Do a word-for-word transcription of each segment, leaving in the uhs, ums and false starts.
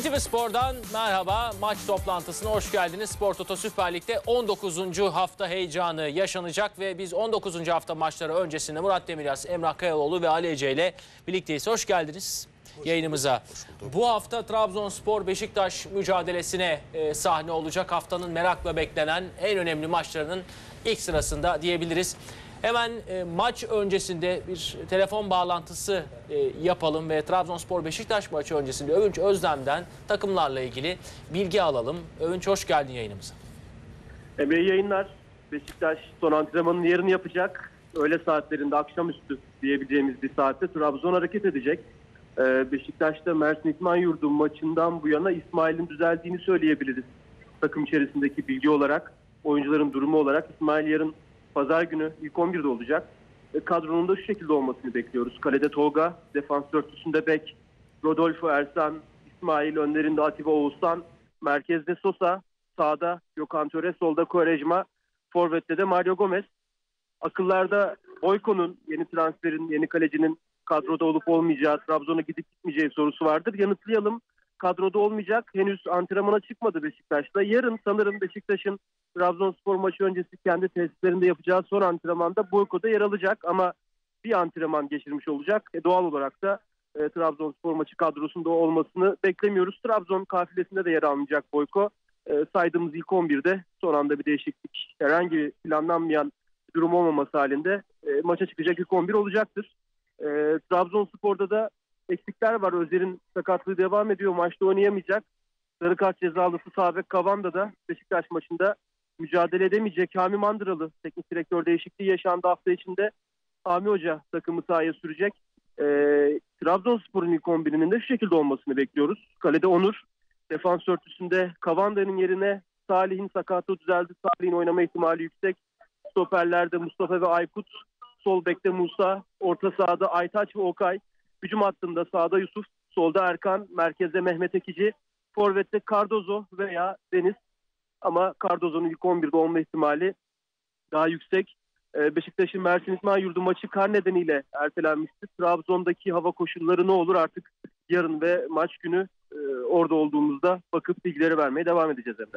N T V Spor'dan merhaba. Maç toplantısına hoş geldiniz. Spor Toto Süper Lig'de on dokuzuncu hafta heyecanı yaşanacak ve biz on dokuzuncu hafta maçları öncesinde Murat Demiryas, Emrah Kayaoğlu ve Ali Ece ile birlikteyiz. Hoş geldiniz hoş yayınımıza. Hoş Bu hafta Trabzonspor Beşiktaş mücadelesine e, sahne olacak. Haftanın merakla beklenen en önemli maçlarının ilk sırasında diyebiliriz. Hemen e, maç öncesinde bir telefon bağlantısı e, yapalım ve Trabzonspor Beşiktaş maçı öncesinde Övünç Özdem'den takımlarla ilgili bilgi alalım. Övünç, hoş geldin yayınımıza. Emre, yayınlar. Beşiktaş son antrenmanın yarını yapacak. Öğle saatlerinde, akşamüstü diyebileceğimiz bir saatte Trabzon hareket edecek. Ee, Beşiktaş'ta Mersin İtman Yurdu maçından bu yana İsmail'in düzeldiğini söyleyebiliriz. Takım içerisindeki bilgi olarak, oyuncuların durumu olarak İsmail yarın Pazar günü ilk on birde olacak. E, kadronun da şu şekilde olmasını bekliyoruz. Kalede Tolga, defans dörtlüsünde Bek, Rodolfo Ersan, İsmail, önlerinde Atiba Oğuzhan, merkezde Sosa, sağda Gökhan Töre, solda Quaresma, forvette de Mario Gomez. Akıllarda Boyko'nun, yeni transferin, yeni kalecinin kadroda olup olmayacağı, Trabzon'a gidip gitmeyeceği sorusu vardır. Yanıtlayalım. Kadroda olmayacak. Henüz antrenmana çıkmadı Beşiktaş'ta. Yarın sanırım Beşiktaş'ın Trabzonspor maçı öncesi kendi tesislerinde yapacağı son antrenmanda Boyko'da yer alacak ama bir antrenman geçirmiş olacak. E doğal olarak da e, Trabzonspor maçı kadrosunda olmasını beklemiyoruz. Trabzon kafilesinde de yer almayacak Boyko. E, saydığımız ilk on birde son anda bir değişiklik, herhangi bir planlanmayan durum olmaması halinde e, maça çıkacak ilk on bir olacaktır. E, Trabzonspor'da da eksikler var. Özer'in sakatlığı devam ediyor. Maçta oynayamayacak. Sarı kart cezalısı Sabek Kavanda da Beşiktaş maçında mücadele edemeyecek. Hami Mandıralı teknik direktör değişikliği yaşandı hafta içinde. Hami Hoca takımı sahaya sürecek. E, Trabzonspor'un ilk on birinin de şu şekilde olmasını bekliyoruz. Kalede Onur. Defans örtüsünde Kavanda'nın yerine Salih'in sakatlığı düzeldi. Salih'in oynama ihtimali yüksek. Stoperlerde Mustafa ve Aykut. Sol bekte Musa. Orta sahada Aytaç ve Okay. Hücum hattında sağda Yusuf, solda Erkan, merkezde Mehmet Ekici, forvette Cardozo veya Deniz. Ama Cardozo'nun ilk on birde olma ihtimali daha yüksek. Ee, Beşiktaş'ın Mersin İtman Yurdu maçı kar nedeniyle ertelenmişti. Trabzon'daki hava koşulları ne olur artık yarın ve maç günü e, orada olduğumuzda bakıp bilgileri vermeye devam edeceğiz hem de.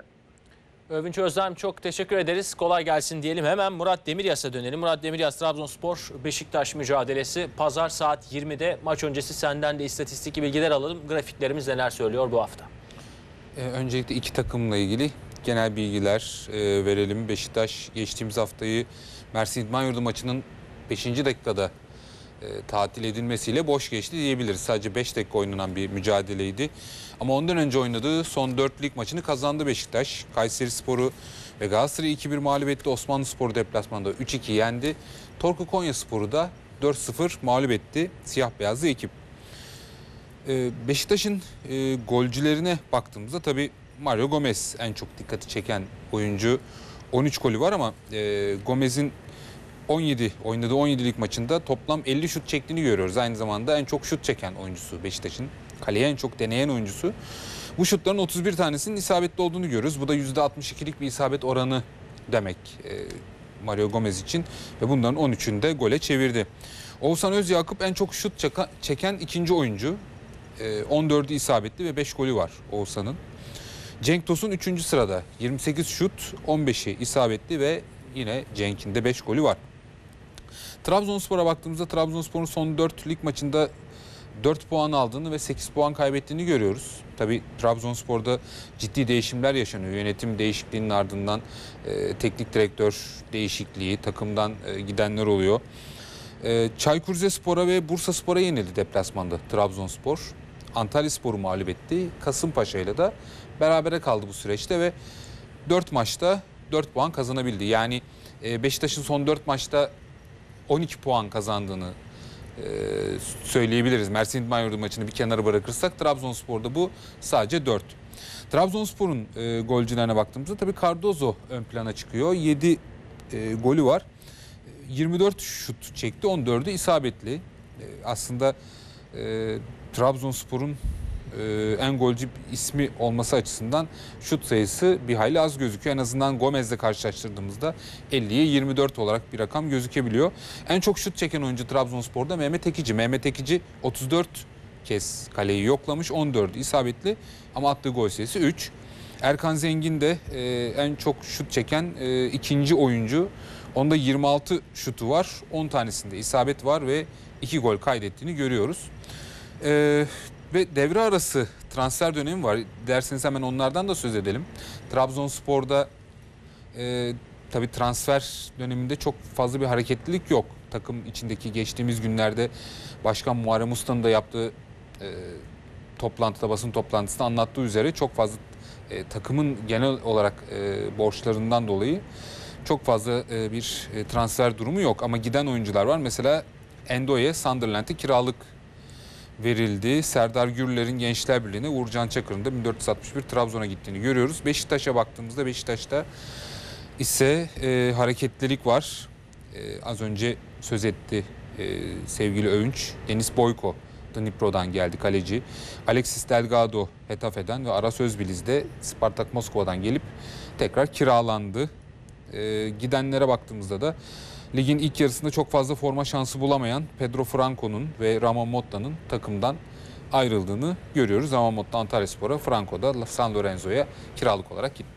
Övünç Özdem, çok teşekkür ederiz. Kolay gelsin diyelim. Hemen Murat Demiryas'a dönelim. Murat Demiryas, Trabzonspor Beşiktaş mücadelesi pazar saat yirmide. Maç öncesi senden de istatistik bilgiler alalım. Grafiklerimiz neler söylüyor bu hafta? Ee, öncelikle iki takımla ilgili genel bilgiler e, verelim. Beşiktaş geçtiğimiz haftayı Mersin İdman Yurdu maçının beşinci dakikada e, tatil edilmesiyle boş geçti diyebiliriz. Sadece beş dakika oynanan bir mücadeleydi. Ama ondan önce oynadığı son dört lig maçını kazandı Beşiktaş. Kayserispor'u ve Galatasaray'ı iki bir mağlup etti. Osmanlıspor'u deplasmanda üç iki yendi. Torku Konyaspor'u da dört sıfır mağlup etti siyah beyazlı ekip. Ee, Beşiktaş'ın e, golcülerine baktığımızda tabii Mario Gomez en çok dikkati çeken oyuncu. on üç golü var ama e, Gomez'in on yedi oynadığı on yedi lig maçında toplam elli şut çektiğini görüyoruz. Aynı zamanda en çok şut çeken oyuncusu Beşiktaş'ın. Kaleye en çok deneyen oyuncusu. Bu şutların otuz bir tanesinin isabetli olduğunu görüyoruz. Bu da yüzde altmış ikilik bir isabet oranı demek e, Mario Gomez için. Ve bunların on üçünü de gole çevirdi. Oğuzhan Özyakup en çok şut çeka, çeken ikinci oyuncu. E, on dördü isabetli ve beş golü var Oğuzhan'ın. Cenk Tosun üçüncü sırada. yirmi sekiz şut, on beşi isabetli ve yine Cenk'in de beş golü var. Trabzonspor'a baktığımızda Trabzonspor'un son dört lig maçında dört puan aldığını ve sekiz puan kaybettiğini görüyoruz. Tabii Trabzonspor'da ciddi değişimler yaşanıyor. Yönetim değişikliğinin ardından e, teknik direktör değişikliği, takımdan e, gidenler oluyor. E, Çaykur Rizespor'a ve Bursaspor'a yenildi deplasmanda Trabzonspor. Antalyaspor'u mağlup etti. Kasımpaşa ile de berabere kaldı bu süreçte ve dört maçta dört puan kazanabildi. Yani e, Beşiktaş'ın son dört maçta on iki puan kazandığını e, söyleyebiliriz. Mersin İdman Yurdu maçını bir kenara bırakırsak Trabzonspor'da bu sadece dört. Trabzonspor'un e, golcülerine baktığımızda tabii Cardozo ön plana çıkıyor. yedi e, golü var. yirmi dört şut çekti. on dördü isabetli. E, aslında e, Trabzonspor'un e, en golcü ismi olması açısından şut sayısı bir hayli az gözüküyor. En azından Gomez'le karşılaştırdığımızda elliye yirmi dört olarak bir rakam gözükebiliyor. En çok şut çeken oyuncu Trabzonspor'da Mehmet Ekici. Mehmet Ekici otuz dört kez kaleyi yoklamış. on dördü isabetli ama attığı gol sayısı üç. Erkan Zengin de e, en çok şut çeken e, ikinci oyuncu. Onda yirmi altı şutu var. on tanesinde isabet var ve iki gol kaydettiğini görüyoruz. E, ve devre arası transfer dönemi var. Derseniz hemen onlardan da söz edelim. Trabzonspor'da e, tabii transfer döneminde çok fazla bir hareketlilik yok. Takım içindeki geçtiğimiz günlerde Başkan Muharrem Usta'nın da yaptığı e, toplantıda, basın toplantısında anlattığı üzere çok fazla e, takımın genel olarak e, borçlarından dolayı çok fazla e, bir e, transfer durumu yok. Ama giden oyuncular var. Mesela Endo'ya Sunderland'e kiralık verildi. Serdar Gürler'in Gençler Birliği'ne, Uğurcan Çakır'ın da bin dört yüz altmış bir Trabzon'a gittiğini görüyoruz. Beşiktaş'a baktığımızda Beşiktaş'ta ise e, hareketlilik var. E, az önce söz etti e, sevgili Övünç. Deniz Boyko Dnipro'dan geldi, kaleci. Alexis Delgado Hetafe'den ve Aras Özbiliz de Spartak Moskova'dan gelip tekrar kiralandı. E, gidenlere baktığımızda da ligin ilk yarısında çok fazla forma şansı bulamayan Pedro Franco'nun ve Ramon Motta'nın takımdan ayrıldığını görüyoruz. Ramon Motta Antalyaspor'a, Franco da San Lorenzo'ya kiralık olarak gitti.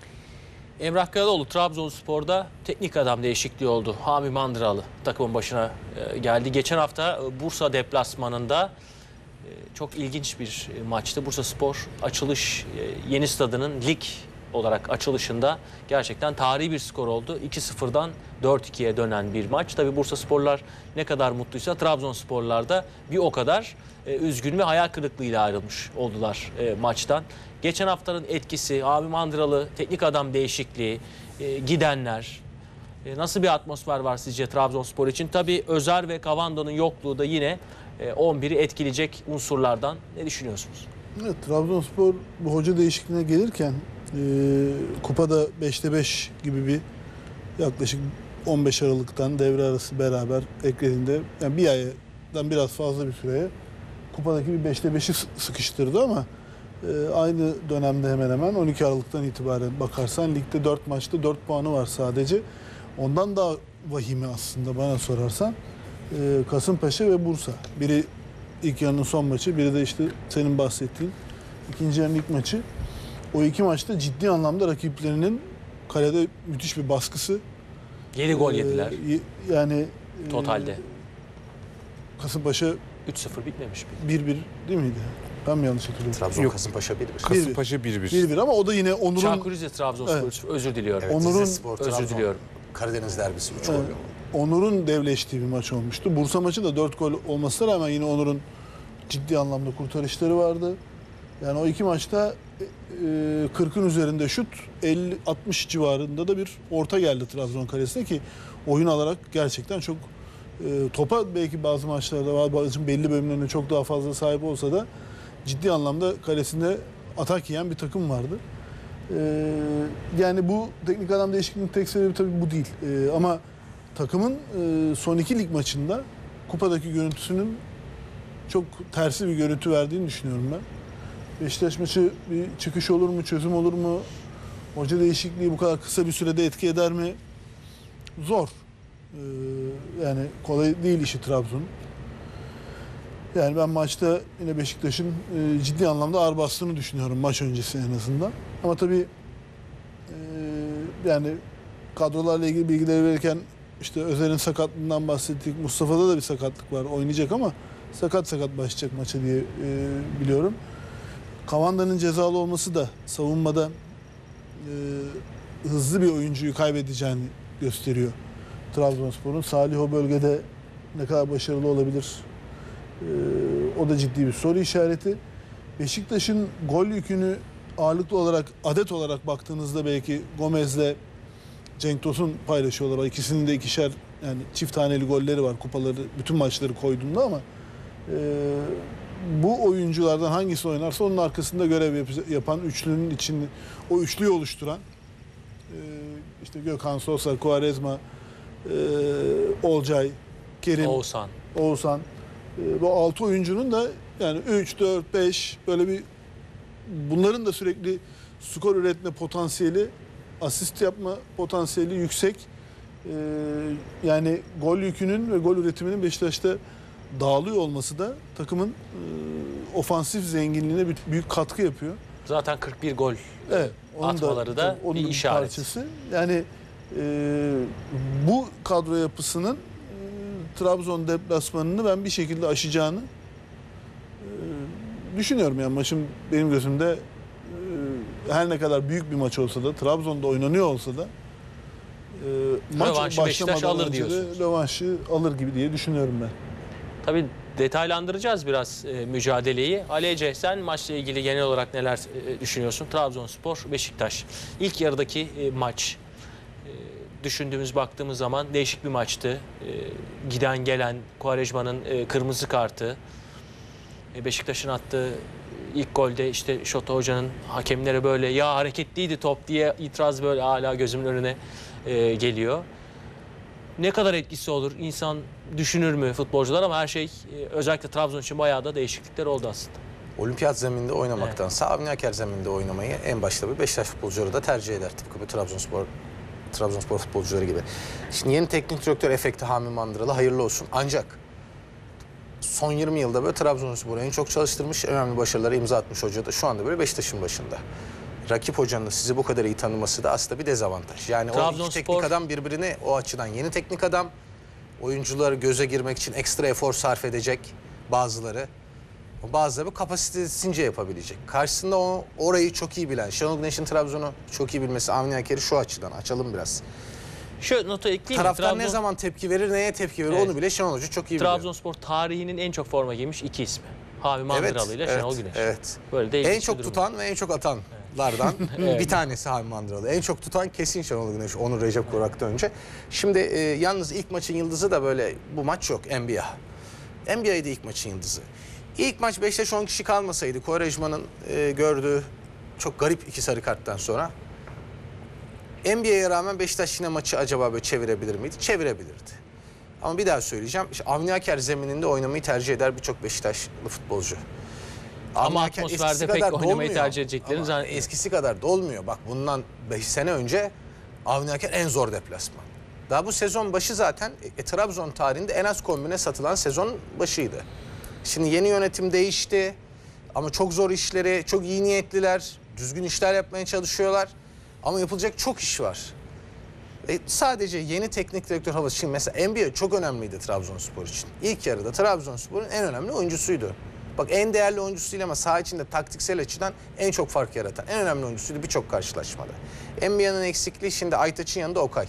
Emrah Kayalıoğlu Trabzonspor'da teknik adam değişikliği oldu. Hami Mandıralı takımın başına geldi. Geçen hafta Bursa deplasmanında çok ilginç bir maçtı. Bursaspor açılış yeni stadının lig olarak açılışında gerçekten tarihi bir skor oldu. iki sıfırdan dört ikiye dönen bir maç. Tabii Bursasporlar ne kadar mutluysa Trabzonsporlar da bir o kadar üzgün ve hayal kırıklığıyla ayrılmış oldular maçtan. Geçen haftanın etkisi, Hami Mandıralı, teknik adam değişikliği, gidenler, nasıl bir atmosfer var sizce Trabzonspor için? Tabii Özer ve Kavando'nun yokluğu da yine on biri etkileyecek unsurlardan. Ne düşünüyorsunuz? Evet, Trabzonspor bu hoca değişikliğine gelirken e, kupada beşte beş gibi bir yaklaşık on beş Aralık'tan devre arası beraber eklediğinde yani bir aydan biraz fazla bir süreye kupadaki bir beşte beşi sıkıştırdı ama e, aynı dönemde hemen hemen on iki Aralık'tan itibaren bakarsan ligde dört maçta dört puanı var sadece. Ondan daha vahimi aslında bana sorarsan e, Kasımpaşa ve Bursa. Biri ilk yarının son maçı, biri de işte senin bahsettiğin ikinci yarının ilk maçı. O iki maçta ciddi anlamda rakiplerinin kalede müthiş bir baskısı. yedi gol yediler. Ee, yani totalde. E, Kasımpaşa üç sıfır bitmemiş mi? bir bir değil miydi? Ben mi yanlış hatırlıyorum? Trabzon Yok. Kasımpaşa bir bir. Kasımpaşa bir bir. bir bir ama o da yine Onur'un... Çaykur Rizespor Trabzonspor Evet. özür diliyorum. Evet, Onur'un- Rizespor, Özür Trabzon, diliyorum. Karadeniz derbisi üç Evet. gol oldu. Onur'un devleştiği bir maç olmuştu. Bursa maçı da dört gol olmasına rağmen yine Onur'un ciddi anlamda kurtarışları vardı. Yani o iki maçta kırkın üzerinde şut, elli altmış civarında da bir orta geldi Trabzon kalesine ki oyun alarak gerçekten çok e, topa belki bazı maçlarda bazı belli bölümlerine çok daha fazla sahip olsa da ciddi anlamda kalesinde atak yiyen bir takım vardı. E, yani bu teknik adam değişikliğinin tek sebebi tabii bu değil. E, ama takımın e, son iki lig maçında kupadaki görüntüsünün çok tersi bir görüntü verdiğini düşünüyorum ben. Beşiktaş maçı bir çıkış olur mu, çözüm olur mu? Hoca değişikliği bu kadar kısa bir sürede etki eder mi? Zor. Ee, yani kolay değil işi Trabzon'un. Yani ben maçta yine Beşiktaş'ın e, ciddi anlamda ağır bastığını düşünüyorum maç öncesi en azından. Ama tabii e, yani kadrolarla ilgili bilgileri verirken işte Özer'in sakatlığından bahsettik. Mustafa'da da bir sakatlık var. Oynayacak ama sakat sakat başlayacak maça diye e, biliyorum. Kavanda'nın cezalı olması da savunmada e, hızlı bir oyuncuyu kaybedeceğini gösteriyor Trabzonspor'un. Salih o bölgede ne kadar başarılı olabilir? E, o da ciddi bir soru işareti. Beşiktaş'ın gol yükünü ağırlıklı olarak, adet olarak baktığınızda belki Gomez'le Cenk Tosun paylaşıyorlar. İkisinin de ikişer yani çift taneli golleri var. Kupaları, bütün maçları koyduğunda ama e, bu oyunculardan hangisi oynarsa onun arkasında görev yap- yapan üçlünün içinde o üçlüyü oluşturan e, işte Gökhan, Sosa, Quaresma, e, Olcay, Kerim, Oğuzhan. Oğuzhan e, bu altı oyuncunun da yani üç, dört, beş böyle bir bunların da sürekli skor üretme potansiyeli, asist yapma potansiyeli yüksek. E, yani gol yükünün ve gol üretiminin Beşiktaş'ta dağılıyor olması da takımın e, ofansif zenginliğine bir, büyük katkı yapıyor. Zaten kırk bir gol Evet, onun atmaları da, da onun bir bir işaret. parçası. Yani e, bu kadro yapısının e, Trabzon deplasmanını ben bir şekilde aşacağını e, düşünüyorum. Yani maçın benim gözümde e, her ne kadar büyük bir maç olsa da, Trabzon'da oynanıyor olsa da e, maç Rövanşı Beşiktaş başlamadan alır önce de diyorsunuz. rövanşı alır gibi diye düşünüyorum ben. Tabii detaylandıracağız biraz e, mücadeleyi. Ali Ece, sen maçla ilgili genel olarak neler e, düşünüyorsun? Trabzonspor, Beşiktaş. İlk yarıdaki e, maç. E, düşündüğümüz, baktığımız zaman değişik bir maçtı. E, giden gelen, Quaresma'nın e, kırmızı kartı. E, Beşiktaş'ın attığı ilk golde işte Şota Hoca'nın hakemlere böyle ya hareketliydi top diye itiraz böyle hala gözümün önüne e, geliyor. Ne kadar etkisi olur? İnsan düşünür mü futbolcular, ama her şey e, özellikle Trabzon için bayağı da değişiklikler oldu aslında. Olimpiyat zemininde oynamaktansa Avni Aker zemininde oynamayı en başta bir Beşiktaş futbolcuları da tercih eder. Tıpkı bir Trabzonspor, Trabzonspor futbolcuları gibi. Şimdi yeni teknik direktör efekti Hami Mandıralı hayırlı olsun. Ancak son yirmi yılda böyle Trabzonspor'u en çok çalıştırmış, önemli başarılara imza atmış hoca da şu anda böyle Beşiktaş'ın başında. Rakip hocanın da sizi bu kadar iyi tanıması da aslında bir dezavantaj. Yani o iki teknik adam birbirini o açıdan, yeni teknik adam oyuncuları göze girmek için ekstra efor sarf edecek bazıları. Bazıları kapasitesince yapabilecek. Karşısında o orayı çok iyi bilen, Şenol Güneş'in Trabzon'u çok iyi bilmesi, Avni Aker'i şu açıdan açalım biraz. Şu nota ekleyeyim mi? Taraftar Trabzon, ne zaman tepki verir, neye tepki verir Evet. onu bile Şenol Hoca çok iyi biliyor. Trabzonspor tarihinin en çok forma giymiş iki ismi. Hami Mandıralı ile evet, Şenol Güneş. Evet. Böyle de En ilginç çok bir durum. tutan ve en çok atanlardan Evet. bir tanesi Hami Mandıralı. En çok tutan kesin Şenol Güneş. Onur Recep Kurak'tan önce. Şimdi e, yalnız ilk maçın yıldızı da böyle bu maç yok. N B A. N B A'ydı ilk maçın yıldızı. İlk maç Beşiktaş on kişi kalmasaydı Quaresma'nın e, gördüğü çok garip iki sarı karttan sonra N B A'ya rağmen Beşiktaş yine maçı acaba böyle çevirebilir miydi? Çevirebilirdi. Ama bir daha söyleyeceğim. İşte Avni Aker zemininde oynamayı tercih eder birçok Beşiktaşlı futbolcu. Ama Avni Aker atmosferde eskisi pek kadar oynamayı dolmuyor. tercih edeceklerini Ama zannetmiyorum. eskisi kadar dolmuyor. Bak bundan beş sene önce Avni Aker en zor deplasman. Daha bu sezon başı zaten e, Trabzon tarihinde en az kombine satılan sezon başıydı. Şimdi yeni yönetim değişti. Ama çok zor işleri, çok iyi niyetliler. Düzgün işler yapmaya çalışıyorlar. Ama yapılacak çok iş var. E, sadece yeni teknik direktör havası. Şimdi mesela N B A çok önemliydi Trabzonspor için. İlk yarıda Trabzonspor'un en önemli oyuncusuydu. Bak en değerli oyuncusuyla ama saha içinde taktiksel açıdan en çok fark yaratan, en önemli oyuncusuydu birçok karşılaşmada. N B A'nın eksikliği şimdi Aytaç'ın yanında Okay.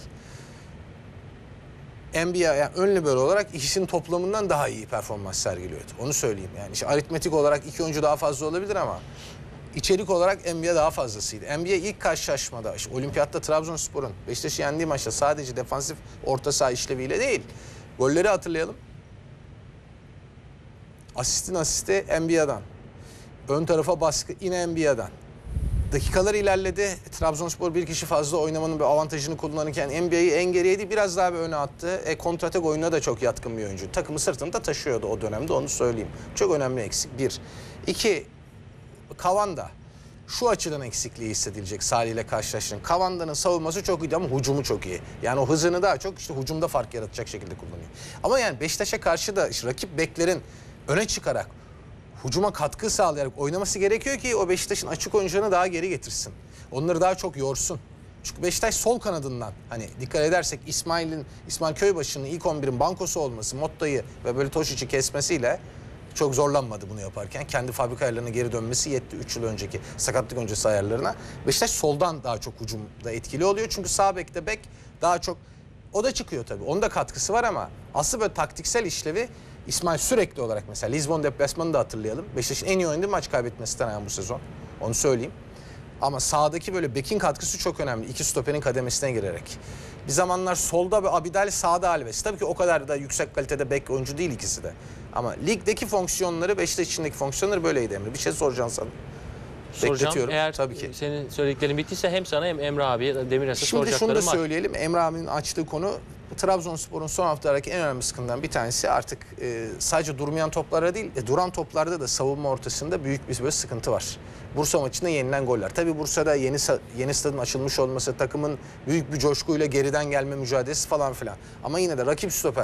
N B A yani ön libero olarak ikisinin toplamından daha iyi performans sergiliyordu. Onu söyleyeyim yani. İşte aritmetik olarak iki oyuncu daha fazla olabilir ama İçerik olarak N B A daha fazlasıydı. N B A ilk karşılaşmada, işte Olimpiyat'ta Trabzonspor'un Beşiktaş'ı yendiği maçta sadece defansif orta saha işleviyle değil. Golleri hatırlayalım. Asistin asisti N B A'dan. Ön tarafa baskı yine N B A'dan. Dakikalar ilerledi. Trabzonspor bir kişi fazla oynamanın bir avantajını kullanırken N B A'yı en geriye değil biraz daha bir öne attı. E, kontratak oyununa da çok yatkın bir oyuncu. Takımı sırtında taşıyordu o dönemde, onu söyleyeyim. Çok önemli eksik. Bir. İki. Kavanda. Şu açıdan eksikliği hissedilecek Salih ile karşılaştığın. Kavanda'nın savunması çok iyi ama hücumu çok iyi. Yani o hızını daha çok işte hücumda fark yaratacak şekilde kullanıyor. Ama yani Beşiktaş'a karşı da işte rakip beklerin öne çıkarak hücuma katkı sağlayarak oynaması gerekiyor ki o Beşiktaş'ın açık oyuncularını daha geri getirsin. Onları daha çok yorsun. Çünkü Beşiktaş sol kanadından hani dikkat edersek İsmail'in İsmail Köybaşı'nın ilk on birin bankosu olması, Motta'yı ve böyle Toşic'i kesmesiyle çok zorlanmadı bunu yaparken. Kendi fabrika ayarlarına geri dönmesi yetti üç yıl önceki sakatlık öncesi ayarlarına. Beşiktaş soldan daha çok hücumda etkili oluyor. Çünkü sağ bekte bek daha çok o da çıkıyor tabii. Onun da katkısı var ama asıl böyle taktiksel işlevi İsmail sürekli olarak mesela Lizbon deplasmanını da hatırlayalım. Beşiktaş'ın en iyi oynadığı maç kaybetmesinden yani bu sezon. Onu söyleyeyim. Ama sağdaki böyle bekin katkısı çok önemli. İki stoperin kademesine girerek. Bir zamanlar solda bir Abidal, sağda Alves. Tabii ki o kadar da yüksek kalitede bek oyuncu değil ikisi de. Ama ligdeki fonksiyonları, Beşiktaş içindeki fonksiyonları böyleydi Emre. Bir şey soracağım sana. Soracağım. Bekletiyorum. Eğer Tabii ki. senin söylediklerin bittiyse hem sana hem Emre abiye, Demiras'a Şimdi şunu da soracaklarım var. söyleyelim. Emre abinin açtığı konu Trabzonspor'un son haftalardaki en önemli sıkıntılarından bir tanesi artık e, sadece durmayan toplara değil, e, duran toplarda da savunma ortasında büyük bir böyle sıkıntı var. Bursa maçında yenilen goller. Tabii Bursa'da yeni yeni stadın açılmış olması, takımın büyük bir coşkuyla geriden gelme mücadelesi falan filan. Ama yine de rakip stoper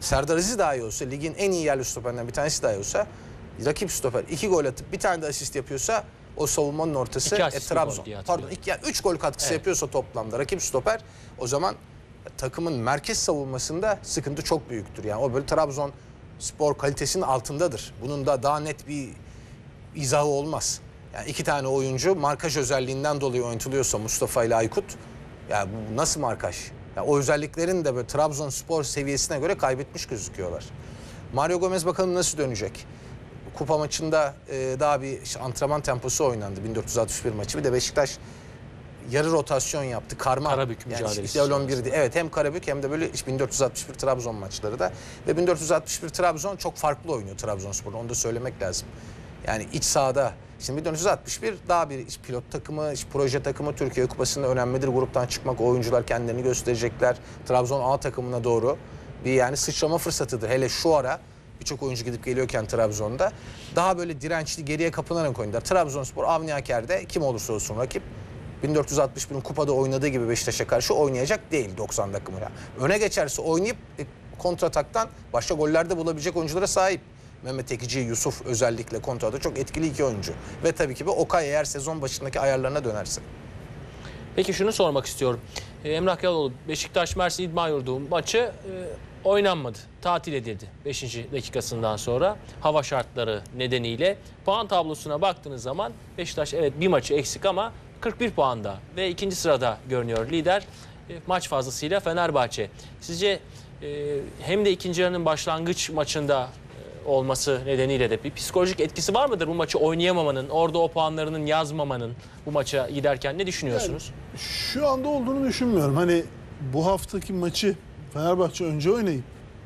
Serdar Aziz daha iyi olsa, ligin en iyi yerli stoperlerinden bir tanesi daha iyi olsa, rakip stoper iki gol atıp bir tane de asist yapıyorsa o savunmanın ortası İki e, asist Trabzon. diye Pardon, iki, yani üç gol katkısı Evet. yapıyorsa toplamda rakip stoper, o zaman takımın merkez savunmasında sıkıntı çok büyüktür. Yani o böyle Trabzon spor kalitesinin altındadır. Bunun da daha net bir izahı olmaz. Yani iki tane oyuncu markaj özelliğinden dolayı oynatılıyorsa Mustafa ile Aykut, ya bu nasıl markaj? Ya o özelliklerin de böyle Trabzonspor seviyesine göre kaybetmiş gözüküyorlar. Mario Gomez bakalım nasıl dönecek? Kupa maçında e, daha bir işte antrenman temposu oynandı, bin dört yüz altmış bir maçı. Bir de Beşiktaş yarı rotasyon yaptı. Karma. Karabük yani mücadelesi işte on birdi. Evet, hem Karabük hem de böyle bin dört yüz altmış bir Trabzon maçları da. Ve bin dört yüz altmış bir Trabzon çok farklı oynuyor Trabzonspor. Onu da söylemek lazım. Yani iç sahada. Şimdi bin dört yüz altmış bir daha bir iş pilot takımı, iş proje takımı. Türkiye Kupası'nda önemlidir. Gruptan çıkmak, oyuncular kendilerini gösterecekler. Trabzon A takımına doğru bir yani sıçrama fırsatıdır. Hele şu ara birçok oyuncu gidip geliyorken Trabzon'da daha böyle dirençli, geriye kapınarak oynadılar. Trabzonspor Avni Aker'de kim olursa olsun rakip bin dört yüz altmış birin kupada oynadığı gibi Beşiktaş'a karşı oynayacak değil doksan dakikaya. Öne geçerse oynayıp e, kontrataktan başka gollerde bulabilecek oyunculara sahip. Mehmet Ekici, Yusuf özellikle kontrada çok etkili iki oyuncu. Ve tabii ki bu Okay eğer sezon başındaki ayarlarına dönerse. Peki şunu sormak istiyorum. Ee, Emrah Kayaloğlu, Beşiktaş Mersin İdman Yurdu maçı e, oynanmadı. Tatil edildi beşinci dakikasından sonra hava şartları nedeniyle. Puan tablosuna baktığınız zaman Beşiktaş evet bir maçı eksik ama kırk bir puanda ve ikinci sırada görünüyor lider. E, maç fazlasıyla Fenerbahçe. Sizce e, hem de ikinci yarının başlangıç maçında e, olması nedeniyle de bir psikolojik etkisi var mıdır bu maçı oynayamamanın, orada o puanlarının yazmamanın bu maça giderken ne düşünüyorsunuz? Yani şu anda olduğunu düşünmüyorum. Hani bu haftaki maçı Fenerbahçe önce oynayıp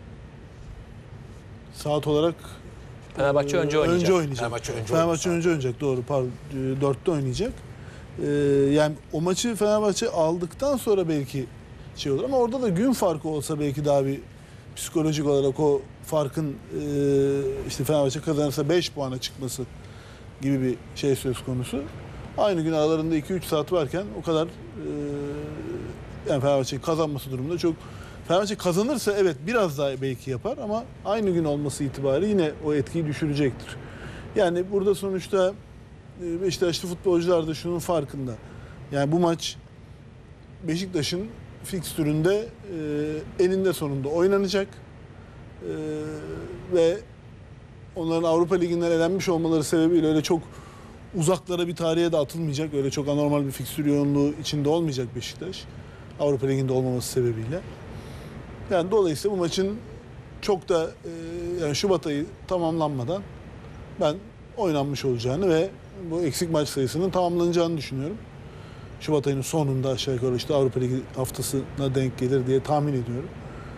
saat olarak Fenerbahçe e, önce oynayacak. Önce oynayacak. Fenerbahçe önce Fenerbahçe oynayacak. önce oynayacak. Doğru. Pardon. E, dörtte oynayacak. E, yani o maçı Fenerbahçe aldıktan sonra belki şey olur ama orada da gün farkı olsa belki daha bir psikolojik olarak o farkın e, işte Fenerbahçe kazanırsa beş puana çıkması gibi bir şey söz konusu. Aynı gün aralarında iki üç saat varken o kadar e, yani Fenerbahçe'nin kazanması durumunda çok Fenerbahçe kazanırsa evet biraz daha belki yapar ama aynı gün olması itibariyle yine o etkiyi düşürecektir. Yani burada sonuçta e, Beşiktaşlı futbolcular da şunun farkında. Yani bu maç Beşiktaş'ın fikstüründe e, eninde sonunda oynanacak. E, ve onların Avrupa Ligi'nden elenmiş olmaları sebebiyle öyle çok uzaklara bir tarihe de atılmayacak. Öyle çok anormal bir fikstür yoğunluğu içinde olmayacak Beşiktaş. Avrupa Ligi'nde olmaması sebebiyle. Yani dolayısıyla bu maçın çok da e, yani Şubat ayı tamamlanmadan ben oynanmış olacağını ve bu eksik maç sayısının tamamlanacağını düşünüyorum. Şubat ayının sonunda aşağı yukarı işte Avrupa Ligi haftasına denk gelir diye tahmin ediyorum.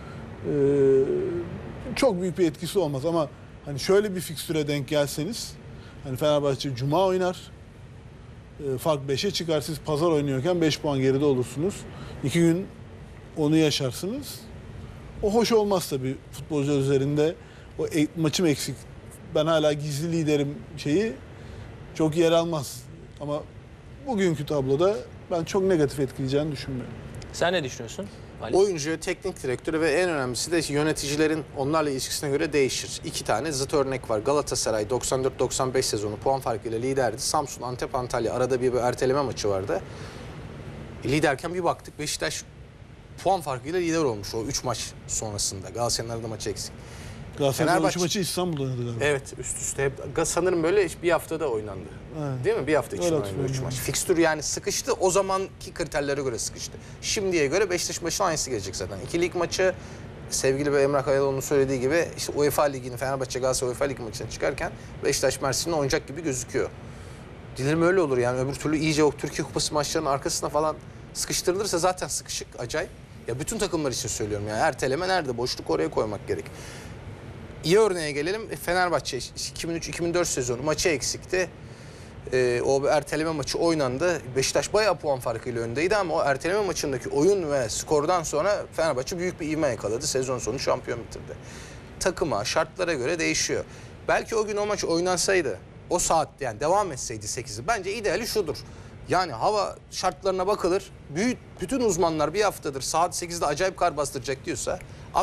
Ee, çok büyük bir etkisi olmaz ama hani şöyle bir fikstüre denk gelseniz hani Fenerbahçe Cuma oynar. E, fark beşe çıkar. Siz pazar oynuyorken beş puan geride olursunuz. iki gün onu yaşarsınız. O hoş olmaz tabii futbolcular üzerinde. O e, maçım eksik. Ben hala gizli liderim şeyi çok yer almaz. Ama bugünkü tabloda ben çok negatif etkileyeceğini düşünmüyorum. Sen ne düşünüyorsun Ali? Oyuncu, teknik direktörü ve en önemlisi de yöneticilerin onlarla ilişkisine göre değişir. İki tane zıt örnek var. Galatasaray doksan dört doksan beş sezonu puan farkıyla liderdi. Samsun, Antep, Antalya arada bir, bir erteleme maçı vardı. E, liderken bir baktık Beşiktaş puan farkıyla lider olmuş o üç maç sonrasında. Galatasaray'ın arada maçı eksik. Galatasaray'ın Fenerbahçe- üç maçı İstanbul'da oynadı galiba. Evet, üst üste hep sanırım böyle bir haftada oynandı. Evet. Değil mi? Bir hafta için Öyle oynandı üç hatırlıyorum maç. ben. Fikstür yani sıkıştı. O zamanki kriterlere göre sıkıştı. Şimdiye göre Beşiktaş başına aynısı gelecek zaten. İki lig maçı sevgili ve Emrah Kayaloğlu'nun söylediği gibi işte UEFA Ligi'ni Fenerbahçe Galatasaray UEFA Ligi maçına çıkarken Beşiktaş Mersin'le oynayacak gibi gözüküyor. Dilerim öyle olur yani öbür türlü iyice o Türkiye Kupası maçlarının arkasına falan sıkıştırılırsa zaten sıkışık acayip. Ya bütün takımlar için söylüyorum yani erteleme nerede? Boşluk oraya koymak gerek. İyi örneğe gelelim. Fenerbahçe iki bin üç iki bin dört sezonu maçı eksikti. Ee, o erteleme maçı oynandı. Beşiktaş bayağı puan farkıyla öndeydi ama o erteleme maçındaki oyun ve skordan sonra Fenerbahçe büyük bir ivme yakaladı. Sezon sonu şampiyon bitirdi. Takıma, şartlara göre değişiyor. Belki o gün o maç oynansaydı, o saatte yani devam etseydi sekizi. Bence ideali şudur. Yani hava şartlarına bakılır. Büyük, bütün uzmanlar bir haftadır saat sekizde acayip kar bastıracak diyorsa ama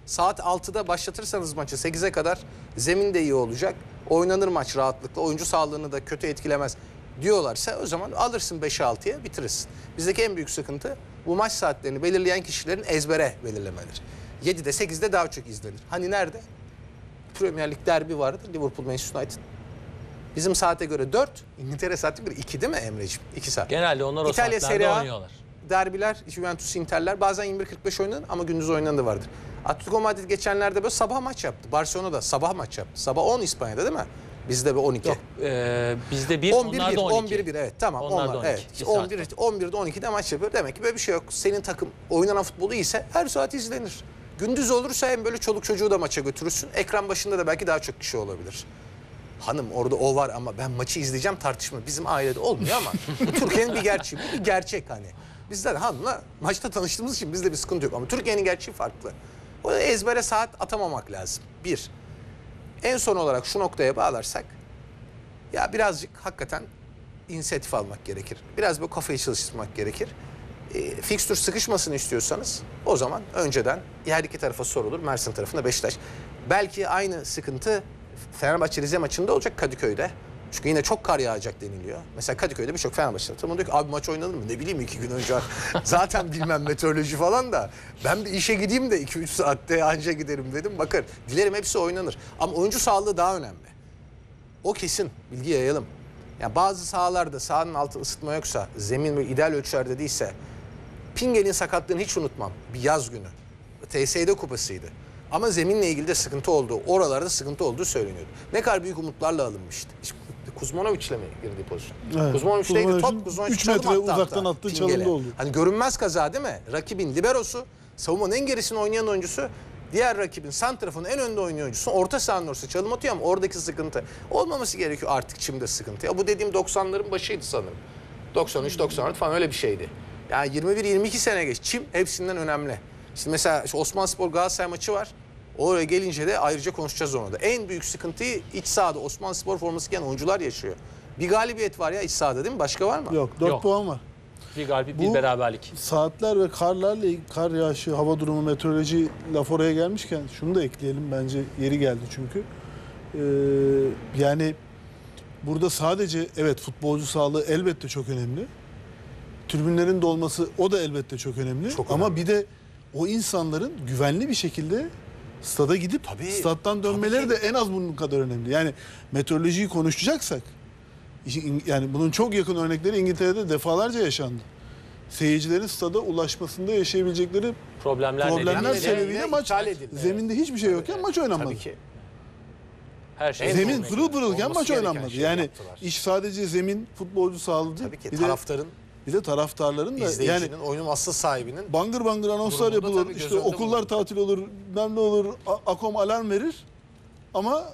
Saat altıda başlatırsanız maçı sekize kadar zemin de iyi olacak. Oynanır maç rahatlıkla. Oyuncu sağlığını da kötü etkilemez diyorlarsa o zaman alırsın beşe altıya bitirirsin. Bizdeki en büyük sıkıntı bu maç saatlerini belirleyen kişilerin ezbere belirlemeleri. yedide sekizde daha çok izlenir. Hani nerede? Premier Lig derbi vardı. Liverpool Manchester United. Bizim saate göre dört, İngiltere saate göre iki değil mi Emre'ciğim? iki saat. Genelde onlar o İtalya saatlerde Serie A oynuyorlar. derbiler, Juventus Inter'ler bazen yirmi bir kırk beş oynanır ama gündüz oynanan da vardır. Atletico Madrid geçenlerde böyle sabah maç yaptı. Barcelona'da sabah maç yaptı. Sabah on İspanya'da değil mi? Bizde bir on iki. Yok, e, bizde bir, on bir onlar bir, da on iki. on bir bir evet tamam. Onlar da Onlar, on iki, evet. iki on saat bir, var. on birde on ikide maç yapıyor. Demek ki böyle bir şey yok. Senin takım oynanan futbolu iyiyse her saat izlenir. Gündüz olursa hem böyle çoluk çocuğu da maça götürürsün. Ekran başında da belki daha çok kişi olabilir. Hanım orada o var ama ben maçı izleyeceğim tartışma. Bizim ailede olmuyor ama bu Türkiye'nin bir gerçeği. Bu bir gerçek hani. Bizler hanımla maçta tanıştığımız için bizde bir sıkıntı yok. Ama Türkiye'nin gerçeği farklı. O da ezbere saat atamamak lazım. Bir. En son olarak şu noktaya bağlarsak ya birazcık hakikaten inisiyatif almak gerekir. Biraz böyle kafayı çalıştırmak gerekir. E, fikstür sıkışmasını istiyorsanız o zaman önceden her iki tarafa sorulur. Mersin tarafında Beşiktaş. Belki aynı sıkıntı Fenerbahçe Rize maçında olacak Kadıköy'de. Çünkü yine çok kar yağacak deniliyor. Mesela Kadıköy'de birçok Fenerbahçe tamam diyor ki abi maç oynanır mı? Ne bileyim iki gün önce. Zaten bilmem meteoroloji falan da. Ben bir işe gideyim de iki üç saatte anca giderim dedim. Bakın dilerim hepsi oynanır. Ama oyuncu sağlığı daha önemli. O kesin. Bilgi yayalım. Yani bazı sahalarda sahanın altı ısıtma yoksa, zemin ve ideal ölçülerde değilse, Pingel'in sakatlığını hiç unutmam. Bir yaz günü. T S E'de kupasıydı. Ama zeminle ilgili de sıkıntı olduğu, oralarda sıkıntı olduğu söyleniyordu. Ne kadar büyük umutlarla alınmıştı. İşte Kuzmanovic'le mi girdi pozisyon? Evet. Kuzmanovic'teydi Kuzmanovic'in top. Kuzmanovic üç çalım metre attı uzaktan hatta attığı Pingel'e. çalımda oldu. Hani görünmez kaza değil mi? Rakibin liberosu, savunmanın en gerisini oynayan oyuncusu, diğer rakibin santrafonun en önde oynayan oyuncusu, orta sahanın ortası çalım atıyor ama oradaki sıkıntı olmaması gerekiyor artık çimde sıkıntı. Ya bu dediğim doksanların başıydı sanırım. doksan üç doksan dört falan öyle bir şeydi. Yani yirmi bir yirmi iki sene geç. Çim hepsinden önemli. Şimdi mesela işte Osmanspor Galatasaray maçı var. Oraya gelince de ayrıca konuşacağız onu da. En büyük sıkıntıyı iç sahada Osmanspor forması giyen oyuncular yaşıyor. Bir galibiyet var ya iç sahada değil mi? Başka var mı? Yok dört Yok. puan var. Bir galibiyet, bir Bu- beraberlik. Saatler ve karlarla ilgili- kar yağışı, hava durumu, meteoroloji laf oraya gelmişken şunu da ekleyelim bence yeri geldi çünkü. Ee, yani burada sadece evet futbolcu sağlığı elbette çok önemli. Tribünlerin dolması o da elbette çok önemli. Çok Ama önemli. bir de o insanların güvenli bir şekilde stada gidip Tabii, stat'tan dönmeleri tabii de en az bunun kadar önemli. Yani meteorolojiyi konuşacaksak işin- yani bunun çok yakın örnekleri İngiltere'de defalarca yaşandı. Seyircilerin stada ulaşmasında yaşayabilecekleri Problemler, problemler nedeniyle sebebiyle maç iptal edildi. zeminde hiçbir şey yokken maç oynanmadı. Tabii ki. her şey. En Zemin örnek. pırıl pırılken Olması maç gereken oynanmadı. şeyi Yani yaptılar. iş sadece zemin futbolcu sağladı. Tabii ki Bir de, taraftarın, bir de taraftarların da yani izleyicinin, oyunun asıl sahibinin bangır bangır anonslar Durumunda yapılır. tabii göz İşte önünde okullar bulunur. tatil olur, bilmem ne olur. A- Akom alarm verir. Ama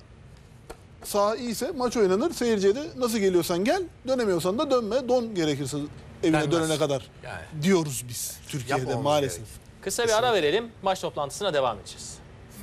saha iyiyse maç oynanır. Seyirciye de nasıl geliyorsan gel, dönemiyorsan da dönme. Don gerekirse evine Denmez. dönene kadar Yani. diyoruz biz Türkiye'de Yapmamamız maalesef. gerek. Kısa bir ara verelim. Maç toplantısına devam edeceğiz.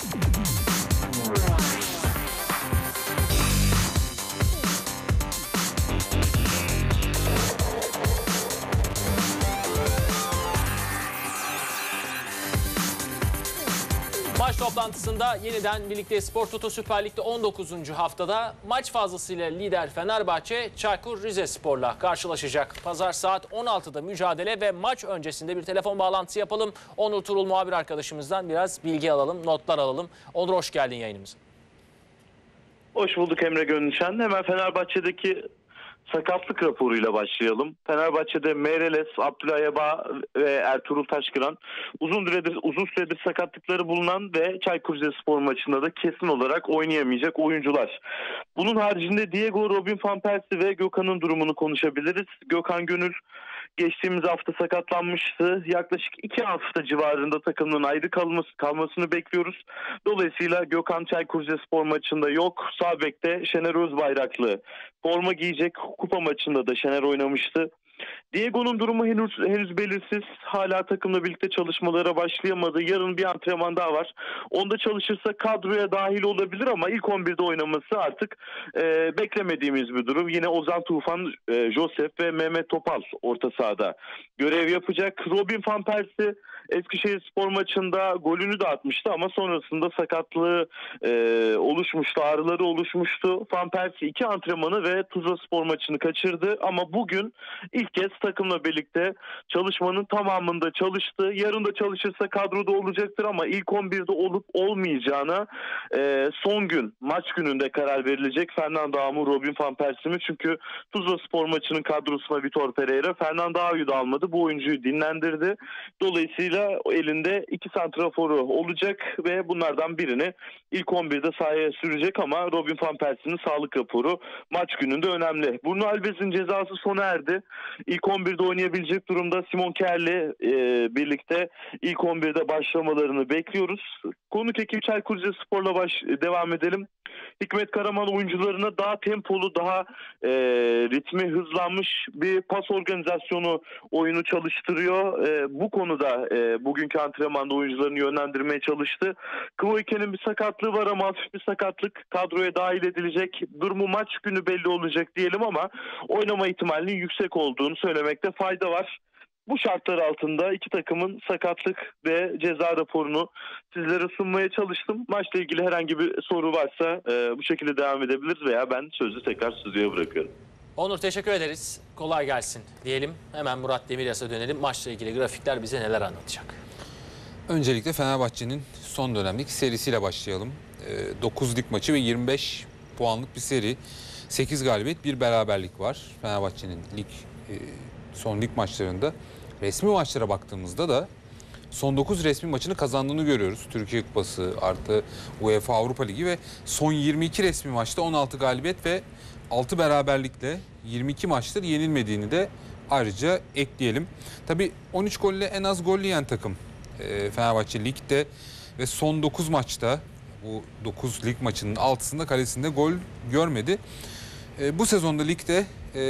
Maç toplantısında yeniden birlikte Spor Toto Süper Lig'de on dokuzuncu haftada maç fazlasıyla lider Fenerbahçe Çaykur Rizespor'la karşılaşacak. Pazar saat on altıda mücadele ve maç öncesinde bir telefon bağlantısı yapalım. Onur Turul muhabir arkadaşımızdan biraz bilgi alalım, notlar alalım. Onur hoş geldin yayınımıza. Hoş bulduk Emre Gönlüşen. Hemen Fenerbahçe'deki sakatlık raporuyla başlayalım. Fenerbahçe'de Meireles, Abdülay Eba ve Ertuğrul Taşkıran uzun süredir uzun süredir sakatlıkları bulunan ve Çaykur Rizespor maçında da kesin olarak oynayamayacak oyuncular. Bunun haricinde Diego, Robin van Persie ve Gökhan'ın durumunu konuşabiliriz. Gökhan Gönül geçtiğimiz hafta sakatlanmıştı. Yaklaşık iki hafta civarında takımdan ayrı kalması, kalmasını bekliyoruz. Dolayısıyla Gökhan Çaykur Rizespor maçında yok. Sağ bekte Şener Özbayraklı forma giyecek. Kupa maçında da Şener oynamıştı. Diego'nun durumu henüz henüz belirsiz. Hala takımla birlikte çalışmalara başlayamadı. Yarın bir antrenman daha var. Onda çalışırsa kadroya dahil olabilir ama ilk on birde oynaması artık e, beklemediğimiz bir durum. Yine Ozan Tufan, e, Josef ve Mehmet Topal orta sahada görev yapacak. Robin van Persie Eskişehirspor maçında golünü de atmıştı ama sonrasında sakatlığı e, oluşmuştu, ağrıları oluşmuştu. Van Persie iki antrenmanı ve Tuzlaspor maçını kaçırdı ama bugün ilk kez takımla birlikte çalışmanın tamamında çalıştı. Yarın da çalışırsa kadroda olacaktır ama ilk on birde olup olmayacağına e, son gün, maç gününde karar verilecek. Fernando Ahu mu, Robin van Persie mi? Çünkü Tuzlaspor maçının kadrosuna Vitor Pereira, Fernando Ahu'yu da almadı. Bu oyuncuyu dinlendirdi. Dolayısıyla elinde iki santraforu olacak ve bunlardan birini ilk on birde sahaya sürecek ama Robin van Persie'nin sağlık raporu maç gününde önemli. Bruno Alves'in cezası sona erdi. İlk on birde oynayabilecek durumda Simon Kjær'le e, birlikte ilk on birde başlamalarını bekliyoruz. Konuk ekip Çaykur Rizespor'la baş, devam edelim. Hikmet Karaman oyuncularına daha tempolu, daha e, ritmi hızlanmış bir pas organizasyonu oyunu çalıştırıyor. E, bu konuda e, bugünkü antrenmanda oyuncularını yönlendirmeye çalıştı. Kvoike'nin bir sakatlığı var ama hafif bir sakatlık, kadroya dahil edilecek. Durumu maç günü belli olacak diyelim ama oynama ihtimalinin yüksek olduğunu söylemekte fayda var. Bu şartlar altında iki takımın sakatlık ve ceza raporunu sizlere sunmaya çalıştım. Maçla ilgili herhangi bir soru varsa e, bu şekilde devam edebiliriz veya ben sözü tekrar stüdyoya bırakıyorum. Onur, teşekkür ederiz. Kolay gelsin diyelim. Hemen Murat Demiryas'a dönelim. Maçla ilgili grafikler bize neler anlatacak? Öncelikle Fenerbahçe'nin son dönemdeki serisiyle başlayalım. dokuz lig maçı ve yirmi beş puanlık bir seri. sekiz galibiyet, bir beraberlik var Fenerbahçe'nin lig son lig maçlarında. Resmi maçlara baktığımızda da son dokuz resmi maçını kazandığını görüyoruz. Türkiye Kupası artı UEFA Avrupa Ligi ve son yirmi iki resmi maçta on altı galibiyet ve altı beraberlikle yirmi iki maçtır yenilmediğini de ayrıca ekleyelim. Tabii on üç golle en az gol yiyen takım Fenerbahçe Lig'de ve son dokuz maçta bu dokuz lig maçının altısında kalesinde gol görmedi. Bu sezonda ligde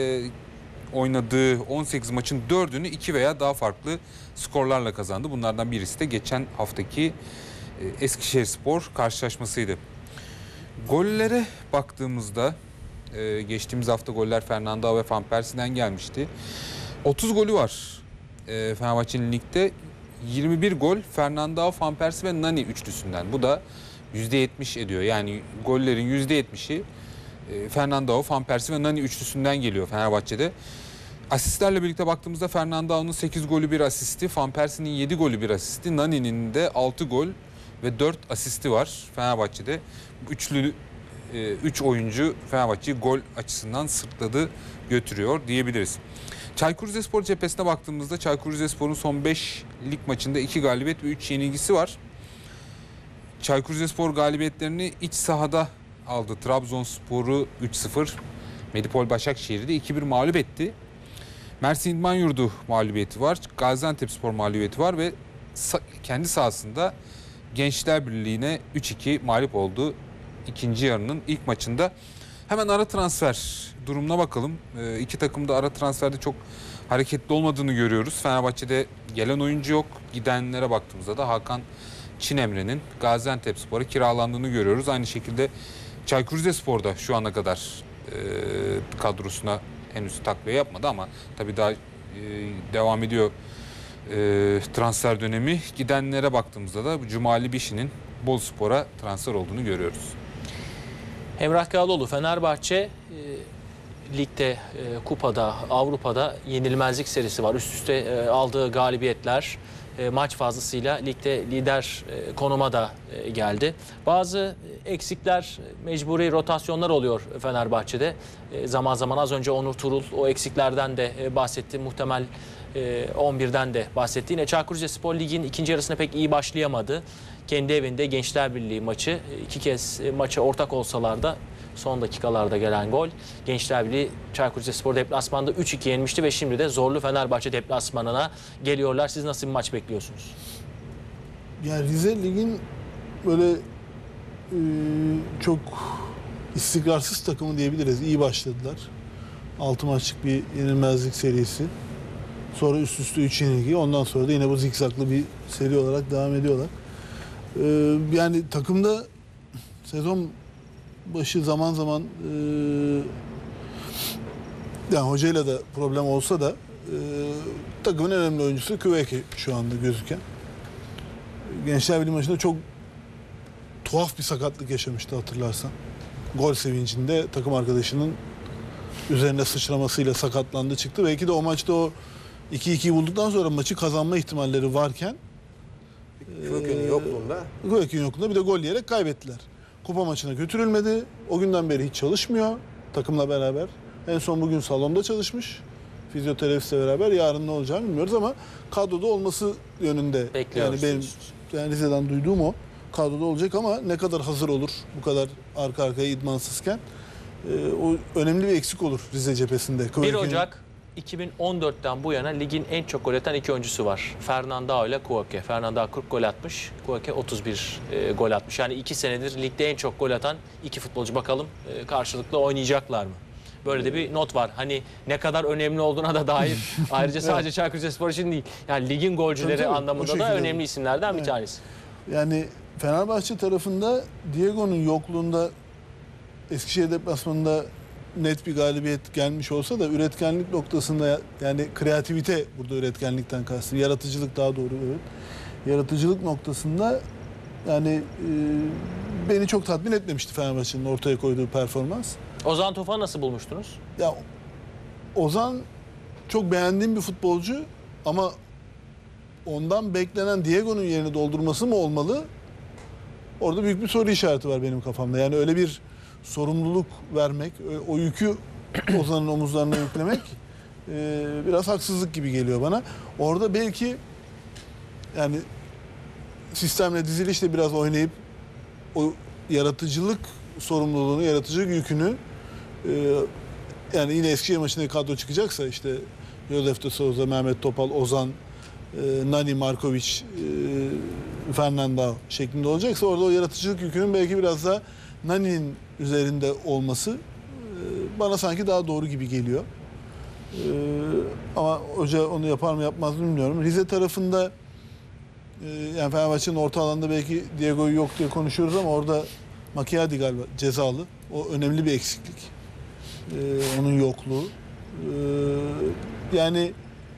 oynadığı on sekiz maçın dördünü iki veya daha farklı skorlarla kazandı. Bunlardan birisi de geçen haftaki Eskişehirspor karşılaşmasıydı. Gollere baktığımızda geçtiğimiz hafta goller Fernando Ahu ve Van Persie'den gelmişti. otuz golü var Fenerbahçe'nin ligde. yirmi bir gol Fernando Ahu, Van Persie ve Nani üçlüsünden. Bu da yüzde yetmiş ediyor. Yani gollerin yüzde yetmişi Fernando Ahu, Van Persie ve Nani üçlüsünden geliyor Fenerbahçe'de. Asistlerle birlikte baktığımızda Fernando Ahu'nun sekiz golü bir asisti, Van Persie'nin yedi golü bir asisti, Nani'nin de altı gol ve dört asisti var Fenerbahçe'de. Üçlü üç oyuncu Fenerbahçe'yi gol açısından sırtladı, götürüyor diyebiliriz. Çaykur Rizespor cephesine baktığımızda Çaykur Rizespor'un son beş lig maçında iki galibiyet ve üç yenilgisi var. Çaykur Rizespor galibiyetlerini iç sahada aldı. Trabzonspor'u üç sıfır, Medipol Başakşehir'i de iki bir mağlup etti. Mersin İdman Yurdu mağlubiyeti var. Gaziantepspor mağlubiyeti var ve kendi sahasında Gençler Birliği'ne üç iki mağlup oldu ikinci yarının ilk maçında. Hemen ara transfer durumuna bakalım. E, iki takım da ara transferde çok hareketli olmadığını görüyoruz. Fenerbahçe'de gelen oyuncu yok. Gidenlere baktığımızda da Hakan Çinemre'nin Gaziantepspor'a kiralandığını görüyoruz. Aynı şekilde Çaykur Rizespor'da şu ana kadar e, kadrosuna henüz takviye yapmadı ama tabii daha e, devam ediyor e, transfer dönemi. Gidenlere baktığımızda da Cumali Bişi'nin Boluspor'a transfer olduğunu görüyoruz. Emrah Kağaloğlu, Fenerbahçe e, ligde, e, kupada, Avrupa'da yenilmezlik serisi var. Üst üste e, aldığı galibiyetler e, maç fazlasıyla ligde lider e, konuma da e, geldi. Bazı eksikler, mecburi rotasyonlar oluyor Fenerbahçe'de. E, zaman zaman az önce Onur Turul o eksiklerden de e, bahsetti. Muhtemel e, on birden de bahsetti. Yine Çaykur Rizespor Lig'in ikinci yarısına pek iyi başlayamadı. Kendi evinde Gençler Birliği maçı, iki kez maça ortak olsalar da son dakikalarda gelen gol. Gençler Birliği Çaykur Rizespor deplasmanda üç iki yenmişti ve şimdi de zorlu Fenerbahçe deplasmanına geliyorlar. Siz nasıl bir maç bekliyorsunuz? Yani Rize Lig'in böyle e, çok istikrarsız takımı diyebiliriz. İyi başladılar. altı maçlık bir yenilmezlik serisi. Sonra üst üste üç yenilgi. Ondan sonra da yine bu zikzaklı bir seri olarak devam ediyorlar. Ee, yani takımda sezon başı zaman zaman e, yani hocayla da problem olsa da e, takımın en önemli oyuncusu Küveke şu anda gözüken. Gençler Birliği maçında çok tuhaf bir sakatlık yaşamıştı hatırlarsan. Gol sevincinde takım arkadaşının üzerine sıçramasıyla sakatlandı çıktı. Belki de o maçta o iki ikiyi bulduktan sonra maçı kazanma ihtimalleri varken Küveke'nin yokluğunda. Küveke'nin yokluğunda bir de gol yiyerek kaybettiler. Kupa maçına götürülmedi. O günden beri hiç çalışmıyor takımla beraber. En son bugün salonda çalışmış. Fizyoterapistle beraber. Yarın ne olacağını bilmiyoruz ama kadroda olması yönünde. Bekliyoruz. Yani benim yani Rize'den duyduğum o. Kadroda olacak ama ne kadar hazır olur bu kadar arka arkaya idmansızken. Ee, o önemli bir eksik olur Rize cephesinde. bir Küveke'nin- Ocak iki bin on dörtten bu yana ligin en çok gol atan iki oyuncusu var. Fernandao ile Kouaké. Fernandao kırk gol atmış, Kouaké otuz bir e, gol atmış. Yani iki senedir ligde en çok gol atan iki futbolcu. Bakalım e, karşılıklı oynayacaklar mı? Böyle de bir not var. Hani ne kadar önemli olduğuna da dair. Ayrıca sadece Çaykur Rizespor için değil. Yani ligin golcüleri Tabii, tabii. O anlamında da şekilde. önemli isimlerden bir Evet. tanesi. Yani Fenerbahçe tarafında Diego'nun yokluğunda Eskişehir deplasmanında net bir galibiyet gelmiş olsa da üretkenlik noktasında yani kreativite burada üretkenlikten kastım. Yaratıcılık daha doğru evet. Yaratıcılık noktasında yani e, beni çok tatmin etmemişti Fenerbahçe'nin ortaya koyduğu performans. Ozan Tufan'ı nasıl bulmuştunuz? Ya Ozan çok beğendiğim bir futbolcu ama ondan beklenen Diego'nun yerini doldurması mı olmalı? Orada büyük bir soru işareti var benim kafamda. Yani öyle bir sorumluluk vermek, o yükü Ozan'ın omuzlarına yüklemek e, biraz haksızlık gibi geliyor bana. Orada belki yani sistemle dizilişle biraz oynayıp o yaratıcılık sorumluluğunu, yaratıcılık yükünü e, yani yine Eskişehir maçında kadro çıkacaksa işte Josef de Souza, Mehmet Topal, Ozan, e, Nani, Markovic, e, Fernandao şeklinde olacaksa orada o yaratıcılık yükünün belki biraz da Nani'nin üzerinde olması e, bana sanki daha doğru gibi geliyor. E, ama hoca onu yapar mı yapmaz mı bilmiyorum. Rize tarafında e, yani Fenerbahçe'nin orta alanda belki Diego'yu yok diye konuşuyoruz ama orada Macchiadi galiba cezalı. O önemli bir eksiklik. E, onun yokluğu. E, yani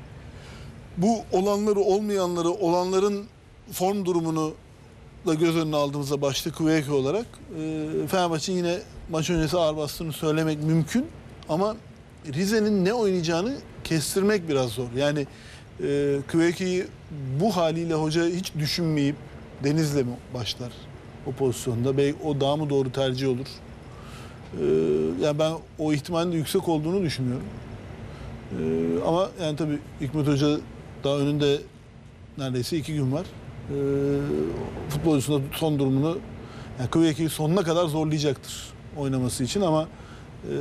bu olanları olmayanları, olanların form durumunu da göz önüne aldığımızda başta Kouaké olarak e, Fenerbahçe yine maç öncesi ağır bastığını söylemek mümkün ama Rize'nin ne oynayacağını kestirmek biraz zor. Yani e, Kouaké'yi bu haliyle hoca hiç düşünmeyip Deniz'le mi başlar o pozisyonda? Belki o daha mı doğru tercih olur? E, yani ben o ihtimalin de yüksek olduğunu düşünüyorum. E, ama yani tabii Hikmet Hoca daha önünde neredeyse iki gün var. E, futbolcusunda son durumunu yani Kouaké'yi sonuna kadar zorlayacaktır oynaması için ama e,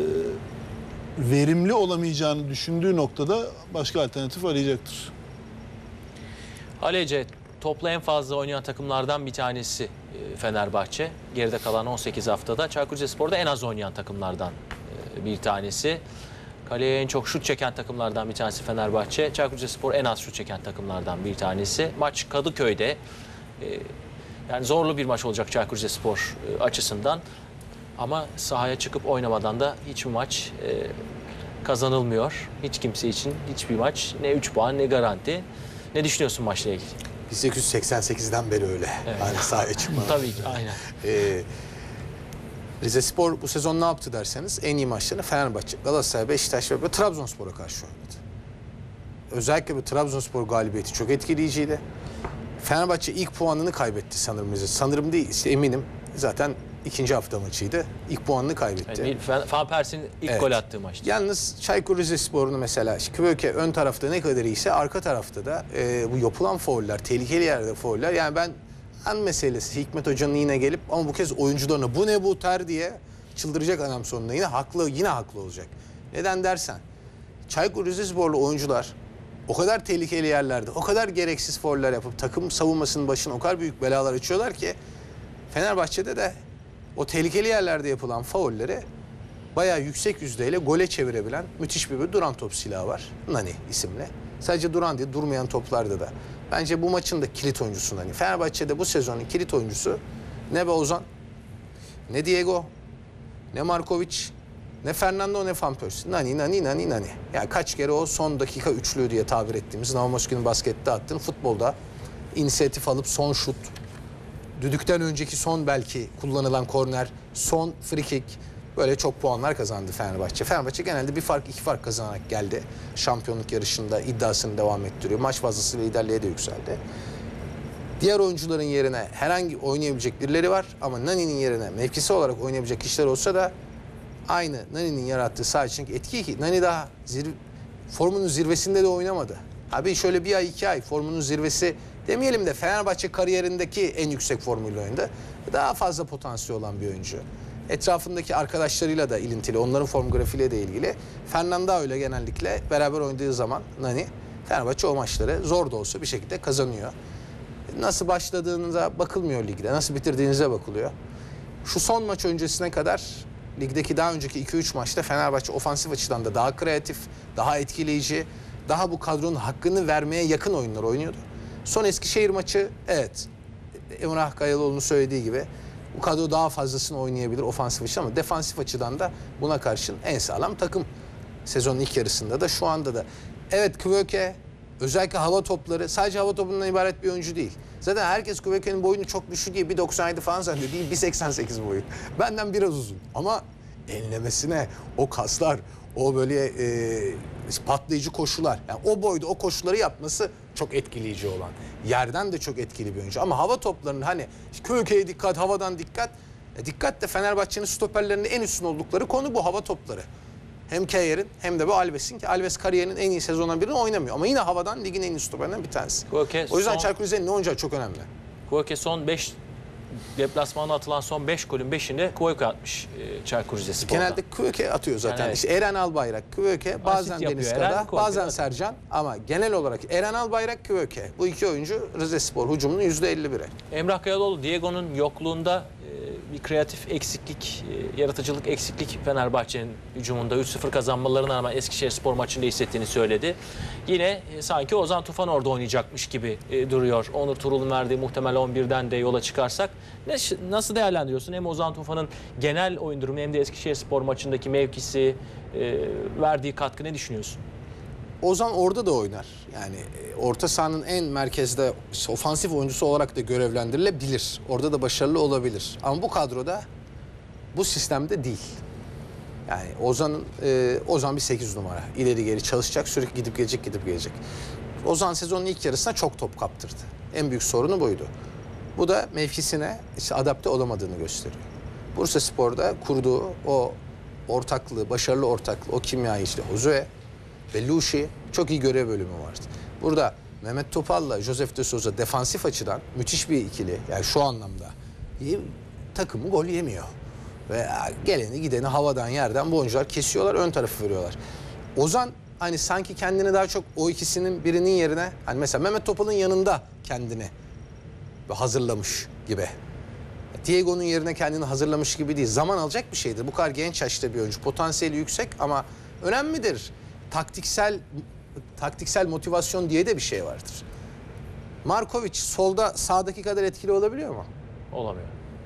verimli olamayacağını düşündüğü noktada başka alternatif arayacaktır. Ali Ece, topla en fazla oynayan takımlardan bir tanesi e, Fenerbahçe. Geride kalan on sekiz haftada Çaykur Rizespor'da en az oynayan takımlardan e, bir tanesi. Kaleye en çok şut çeken takımlardan bir tanesi Fenerbahçe. Çaykur Rizespor en az şut çeken takımlardan bir tanesi. Maç Kadıköy'de. E, yani zorlu bir maç olacak Çaykur Rizespor e, açısından. Ama sahaya çıkıp oynamadan da hiçbir maç e, kazanılmıyor. Hiç kimse için hiçbir maç ne üç puan ne garanti. Ne düşünüyorsun maçla ilgili? bin sekiz yüz seksen sekizden beri öyle. Evet. Yani sahaya çıkma. Tabii ki aynen. Ee, Rizespor bu sezon ne yaptı derseniz en iyi maçlarını Fenerbahçe, Galatasaray, Beşiktaş ve Trabzonspor'a karşı oynadı. Özellikle bu Trabzonspor galibiyeti çok etkileyiciydi. Fenerbahçe ilk puanını kaybetti sanırım Rize. Sanırım değil, işte eminim. Zaten ikinci hafta maçıydı. İlk puanını kaybetti. Yani Van Persie'nin ilk Evet. gol attığı maçtı. Yalnız Çaykur Rizespor'unu mesela Küveke ön tarafta ne kadar iyiyse arka tarafta da e, bu yapılan fauller, tehlikeli yerde fauller. Yani ben an meselesi Hikmet Hoca'nın yine gelip ama bu kez oyuncularına bu ne bu ter diye çıldıracak adam sonunda. Yine haklı, yine haklı olacak. Neden dersen Çaykur Rizesporlu oyuncular o kadar tehlikeli yerlerde, o kadar gereksiz fauller yapıp takım savunmasının başına o kadar büyük belalar açıyorlar ki Fenerbahçe'de de o tehlikeli yerlerde yapılan faulleri bayağı yüksek yüzdeyle gole çevirebilen müthiş bir, bir duran top silahı var. Nani isimli. Sadece duran değil, durmayan toplarda da. Bence bu maçın da kilit oyuncusu Nani. Fenerbahçe'de bu sezonun kilit oyuncusu ne be Ozan, ne Diego, ne Markovic, ne Fernando, ne Van Persie. Nani, Nani, Nani, Nani. Yani kaç kere o son dakika üçlüğü diye tabir ettiğimiz Navmoski'nin baskette attığın futbolda inisiyatif alıp son şut, düdükten önceki son belki kullanılan korner, son free kick, böyle çok puanlar kazandı Fenerbahçe. Fenerbahçe genelde bir fark, iki fark kazanarak geldi. Şampiyonluk yarışında iddiasını devam ettiriyor. Maç fazlasıyla liderliğe de yükseldi. Diğer oyuncuların yerine herhangi oynayabilecek birileri var ama Nani'nin yerine mevkisi olarak oynayabilecek kişiler olsa da aynı Nani'nin yarattığı saha içindeki etki ki Nani daha zirve, formunun zirvesinde de oynamadı. Abi şöyle bir ay iki ay formunun zirvesi demeyelim de Fenerbahçe kariyerindeki en yüksek formuyla oynadı. Daha fazla potansiyel olan bir oyuncu. Etrafındaki arkadaşlarıyla da ilintili, onların form grafiğiyle de ilgili. Fernando öyle genellikle beraber oynadığı zaman Nani, Fenerbahçe o maçları zor da olsa bir şekilde kazanıyor. Nasıl başladığınıza bakılmıyor ligde, nasıl bitirdiğinize bakılıyor. Şu son maç öncesine kadar ligdeki daha önceki iki üç maçta Fenerbahçe ofansif açıdan da daha kreatif, daha etkileyici, daha bu kadronun hakkını vermeye yakın oyunlar oynuyordu. Son Eskişehir maçı, evet, Emrah Kayalıoğlu'nun söylediği gibi bu kadro daha fazlasını oynayabilir ofansif açıdan ama defansif açıdan da buna karşın en sağlam takım. Sezonun ilk yarısında da şu anda da. Evet, Kvöke özellikle hava topları, sadece hava topundan ibaret bir oyuncu değil. Zaten herkes Kvöke'nin boyunu çok düşük diye bir doksan yedi falan zannediyor. Değil, bir seksen sekiz boyu. Benden biraz uzun ama enlemesine, o kaslar, o böyle e, patlayıcı koşular. Yani o boyda o koşuları yapması çok etkileyici olan. Yerden de çok etkili bir oyuncu. Ama hava toplarının hani Kvöke'ye dikkat, havadan dikkat. E, dikkat de Fenerbahçe'nin stoperlerinin en üstün oldukları konu bu hava topları. Hem Kayer'in hem de bu Alves'in ki Alves kariyerinin en iyi sezonundan birini oynamıyor. Ama yine havadan ligin en iyi stoperinden bir tanesi. Kvöke O yüzden son- Çaykur Rize'nin ne oynayacağı çok önemli. Kvöke son beş deplasmana atılan son beş golün beşinde Kvöke atmış e, Çaykur Rizespor'da. Genelde Kvöke atıyor zaten. Yani evet. İşte Eren Albayrak, Kvöke, bazen yapıyor Deniz Eren, Kara, Kvöke bazen atıyor. Sercan ama genel olarak Eren Albayrak, Kvöke. Bu iki oyuncu Rizespor hücumunun yüzde elli biri. Emrah Kayalıoğlu, Diego'nun yokluğunda e, bir kreatif eksiklik, e, yaratıcılık eksiklik Fenerbahçe'nin hücumunda üç sıfır kazanmalarına rağmen Eskişehirspor maçında hissettiğini söyledi. Yine e, sanki Ozan Tufan orada oynayacakmış gibi e, duruyor. Onur Turul'un verdiği muhtemel on birden de yola çıkarsak. Ne, nasıl değerlendiriyorsun hem Ozan Tufan'ın genel oyun durumu hem de Eskişehirspor maçındaki mevkisi, e, verdiği katkı, ne düşünüyorsun? Ozan orada da oynar. Yani e, orta sahanın en merkezde ofansif oyuncusu olarak da görevlendirilebilir. Orada da başarılı olabilir. Ama bu kadroda, bu sistemde değil. Yani Ozan'ın e, Ozan bir sekiz numara. İleri geri çalışacak, sürekli gidip gelecek, gidip gelecek. Ozan sezonun ilk yarısında çok top kaptırdı. En büyük sorunu buydu. Bu da mevkisine işte adapte olamadığını gösteriyor. Bursaspor'da kurduğu o ortaklığı, başarılı ortaklığı, o kimyayı işte Josue ve Lushi çok iyi görev bölümü vardı. Burada Mehmet Topal'la Josef de Souza defansif açıdan müthiş bir ikili. Yani şu anlamda takımı gol yemiyor. Ve geleni gideni havadan yerden bu oyuncular kesiyorlar, ön tarafı veriyorlar. Ozan hani sanki kendini daha çok o ikisinin birinin yerine, hani mesela Mehmet Topal'ın yanında kendini hazırlamış gibi. Diego'nun yerine kendini hazırlamış gibi değil. Zaman alacak bir şeydir. Bu kadar genç yaşta bir oyuncu. Potansiyeli yüksek ama önemlidir. Taktiksel taktiksel motivasyon diye de bir şey vardır. Markovic solda sağdaki kadar etkili olabiliyor mu? Olamıyor.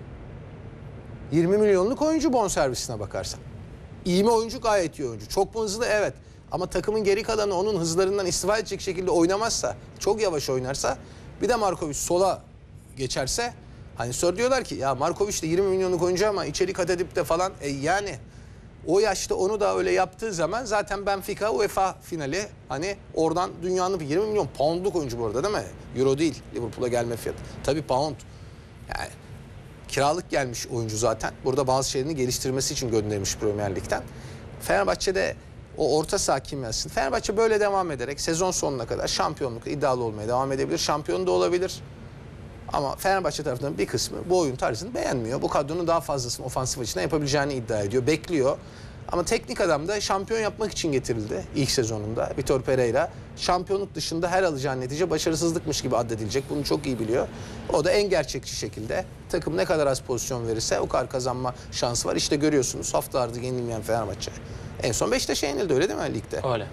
yirmi milyonluk oyuncu bonservisine bakarsan. İyi mi oyuncu? Gayet iyi oyuncu. Çok mu hızlı? Evet. Ama takımın geri kalanı onun hızlarından istifade edecek şekilde oynamazsa, çok yavaş oynarsa, bir de Markovic sola geçerse, hani sonra diyorlar ki ya Markovic de yirmi milyonluk oyuncu ama içeri kat edip de falan, e yani o yaşta onu da öyle yaptığı zaman zaten Benfica UEFA finali, hani oradan dünyanın yirmi milyon poundluk oyuncu bu arada değil mi? Euro değil Liverpool'a gelme fiyatı. Tabii pound. Yani kiralık gelmiş oyuncu zaten. Burada bazı şeylerini geliştirmesi için gönderilmiş Premier Lig'den. Fenerbahçe'de o orta saha kimyasını, Fenerbahçe böyle devam ederek sezon sonuna kadar şampiyonluk iddialı olmaya devam edebilir. Şampiyon da olabilir. Ama Fenerbahçe tarafından bir kısmı bu oyun tarzını beğenmiyor. Bu kadronun daha fazlasını ofansif açıdan yapabileceğini iddia ediyor. Bekliyor. Ama teknik adam da şampiyon yapmak için getirildi ilk sezonunda. Vitor Pereira. Şampiyonluk dışında her alacağı netice başarısızlıkmış gibi addedilecek. Bunu çok iyi biliyor. O da en gerçekçi şekilde takım ne kadar az pozisyon verirse o kadar kazanma şansı var. İşte görüyorsunuz haftalardır yenilmeyen Fenerbahçe. En son Beşiktaş'a yenildi, öyle değil mi ligde? Öyle.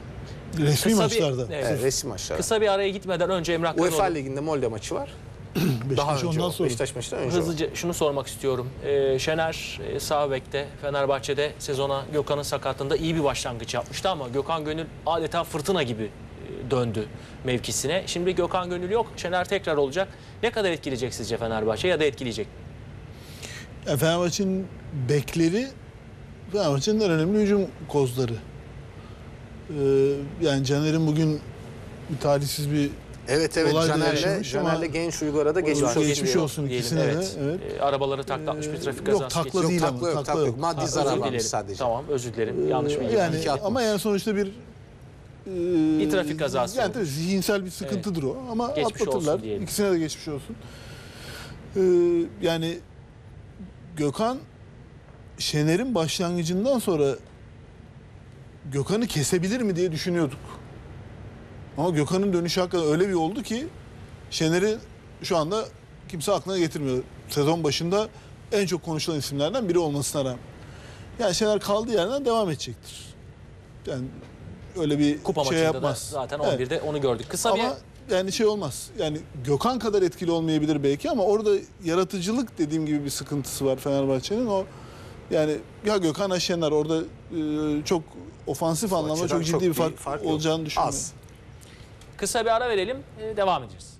Resmi Kısa bir- maçlarda. evet. Evet, resim maçları. Kısa bir araya gitmeden önce Emrah UEFA Kayanoğlu, Ligi'nde Molde maçı var. Beşiktaş Daha önce ondan o. sonra. Beşiktaş maçından önce o. hızlıca şunu sormak istiyorum. Ee, Şener e, sağ bekte Fenerbahçe'de sezona Gökhan'ın sakatlığında iyi bir başlangıç yapmıştı ama Gökhan Gönül adeta fırtına gibi e, döndü mevkisine. Şimdi Gökhan Gönül yok. Şener tekrar olacak. Ne kadar etkileyecek sizce Fenerbahçe ya da etkileyecek mi? Yani Fenerbahçe'nin bekleri Fenerbahçe'nin en önemli hücum kozları. Ee, yani Caner'in bugün bir talihsiz bir Evet evet Olay da Caner'le yaşamış ama- Caner'le Genç Uygar'a da geçmiş olsun. geçmiş diyelim. olsun Diyelim, ikisine evet. de. Evet. Ee, arabaları taklatmış bir trafik Yok, kazası takla geçirdi. değil Yok, ama. takla yok, takla yok. Maddi Ha, zarar Özür varmış dilerim. sadece. Tamam, özür dilerim. Yanlış bilgi. Yani İki atmış. ama yani sonuçta bir e, Bir trafik kazası Yani olmuş. tabii zihinsel bir sıkıntıdır o ama Geçmiş atlatırlar. olsun diyelim. İkisine de geçmiş olsun. Ee, yani Gökhan Şener'in başlangıcından sonra Gökhan'ı kesebilir mi diye düşünüyorduk. Ama Gökhan'ın dönüşü hakikaten öyle bir oldu ki Şener'i şu anda kimse aklına getirmiyor. Sezon başında en çok konuşulan isimlerden biri olmasına rağmen. Yani Şener kaldığı yerden devam edecektir. Yani öyle bir Kupa şey maçında yapmaz. da zaten Evet. on birde onu gördük. Kısa bir Ama yani şey olmaz. Yani Gökhan kadar etkili olmayabilir belki ama orada yaratıcılık dediğim gibi bir sıkıntısı var Fenerbahçe'nin. O yani ya Gökhan ya Şener orada e, çok ofansif anlamda açıdan çok ciddi çok bir bir fark, fark yok. olacağını düşünmüyorum. Az. kısa bir ara verelim. e, Devam edeceğiz.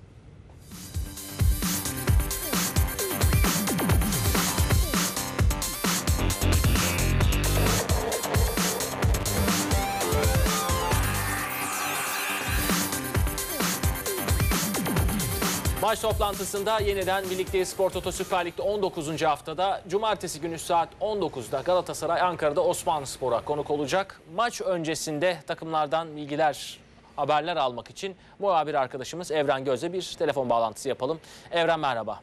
Maç toplantısında yeniden birlikteyiz. Spor Toto Süper Lig'de on dokuzuncu haftada Cumartesi günü saat on dokuzda Galatasaray Ankara'da Osmanlıspor'a konuk olacak. Maç öncesinde takımlardan bilgiler, haberler almak için muhabir arkadaşımız Evren Göz'le bir telefon bağlantısı yapalım. Evren merhaba.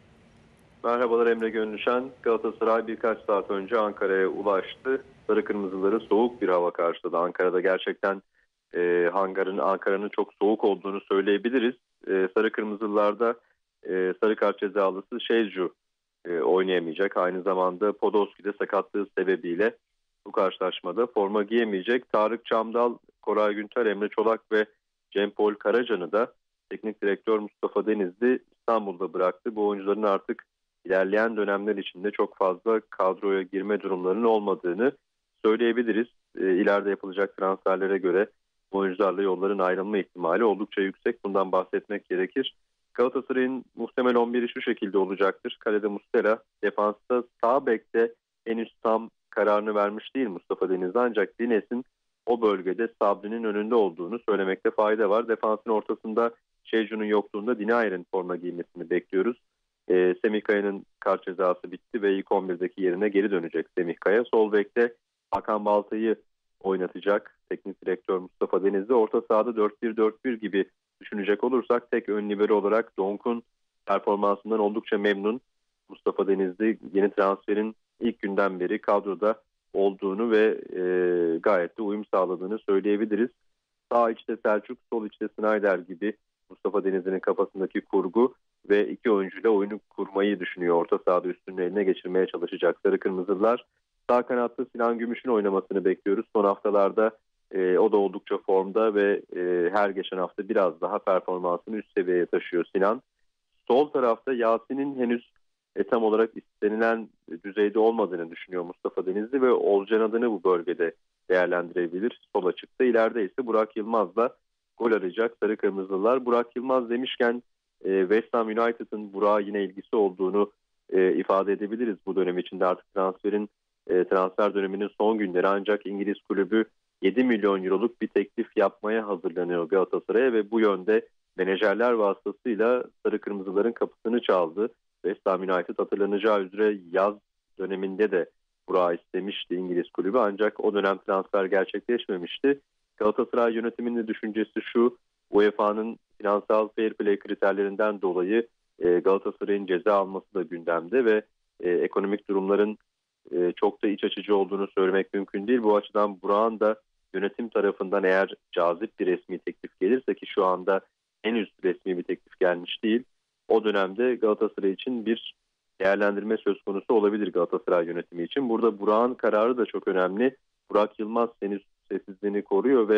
Merhabalar Emre Gönlüşen. Galatasaray birkaç saat önce Ankara'ya ulaştı. Sarı Kırmızıları soğuk bir hava karşıladı. Ankara'da gerçekten e, hangarın Ankara'nın çok soğuk olduğunu söyleyebiliriz. E, Sarı Kırmızılarda e, sarı kart cezalısı Şevcu e, oynayamayacak. Aynı zamanda Podolski'de sakatlığı sebebiyle bu karşılaşmada forma giyemeyecek. Tarık Çamdal, Koray Günter, Emre Çolak ve Cempol Karacan'ı da teknik direktör Mustafa Denizli İstanbul'da bıraktı. Bu oyuncuların artık ilerleyen dönemler içinde çok fazla kadroya girme durumlarının olmadığını söyleyebiliriz. E, ileride yapılacak transferlere göre bu oyuncularla yolların ayrılma ihtimali oldukça yüksek. Bundan bahsetmek gerekir. Galatasaray'ın muhtemel on biri şu şekilde olacaktır. Kalede Muslera, defansta sağ bekte henüz tam kararını vermiş değil Mustafa Denizli. Ancak Dines'in o bölgede Sabri'nin önünde olduğunu söylemekte fayda var. Defansın ortasında Şevcu'nun yokluğunda Dinayer'in forma giymesini bekliyoruz. Ee, Semih Kaya'nın kart cezası bitti ve ilk on birdeki yerine geri dönecek Semih Kaya. Sol bekte Hakan Balta'yı oynatacak teknik direktör Mustafa Denizli. Orta sahada dört bir dört bir gibi düşünecek olursak tek ön libero olarak Donk'un performansından oldukça memnun. Mustafa Denizli yeni transferin ilk günden beri kadroda olduğunu ve e, gayet de uyum sağladığını söyleyebiliriz. Sağ içte Selçuk, sol içte Snyder gibi Mustafa Denizli'nin kafasındaki kurgu ve iki oyuncuyla oyunu kurmayı düşünüyor. Orta sahada üstünlüğü eline geçirmeye çalışacak Sarı Kırmızılar. Sağ kanatta Sinan Gümüş'ün oynamasını bekliyoruz. Son haftalarda e, o da oldukça formda ve e, her geçen hafta biraz daha performansını üst seviyeye taşıyor Sinan. Sol tarafta Yasin'in henüz e, tam olarak istenilen düzeyde olmadığını düşünüyor Mustafa Denizli ve Olcan adını bu bölgede değerlendirebilir. Sol açıkta ileride ise Burak Yılmaz'la gol arayacak Sarı Kırmızılar. Burak Yılmaz demişken e, West Ham United'ın Burak'a yine ilgisi olduğunu e, ifade edebiliriz bu dönem içinde. Artık transferin e, transfer döneminin son günleri, ancak İngiliz kulübü yedi milyon euroluk bir teklif yapmaya hazırlanıyor Galatasaray'a ve bu yönde menajerler vasıtasıyla Sarı Kırmızıların kapısını çaldı. West Ham United hatırlanacağı üzere yaz döneminde de Burak'ı istemişti İngiliz kulübü, ancak o dönem transfer gerçekleşmemişti. Galatasaray yönetiminin düşüncesi şu: U E F A'nın finansal fair play kriterlerinden dolayı e, Galatasaray'ın ceza alması da gündemde ve e, ekonomik durumların e, çok da iç açıcı olduğunu söylemek mümkün değil. Bu açıdan Burak'ın da yönetim tarafından eğer cazip bir resmi teklif gelirse, ki şu anda henüz resmi bir teklif gelmiş değil, o dönemde Galatasaray için bir değerlendirme söz konusu olabilir Galatasaray yönetimi için. Burada Burak'ın kararı da çok önemli. Burak Yılmaz henüz sessizliğini koruyor ve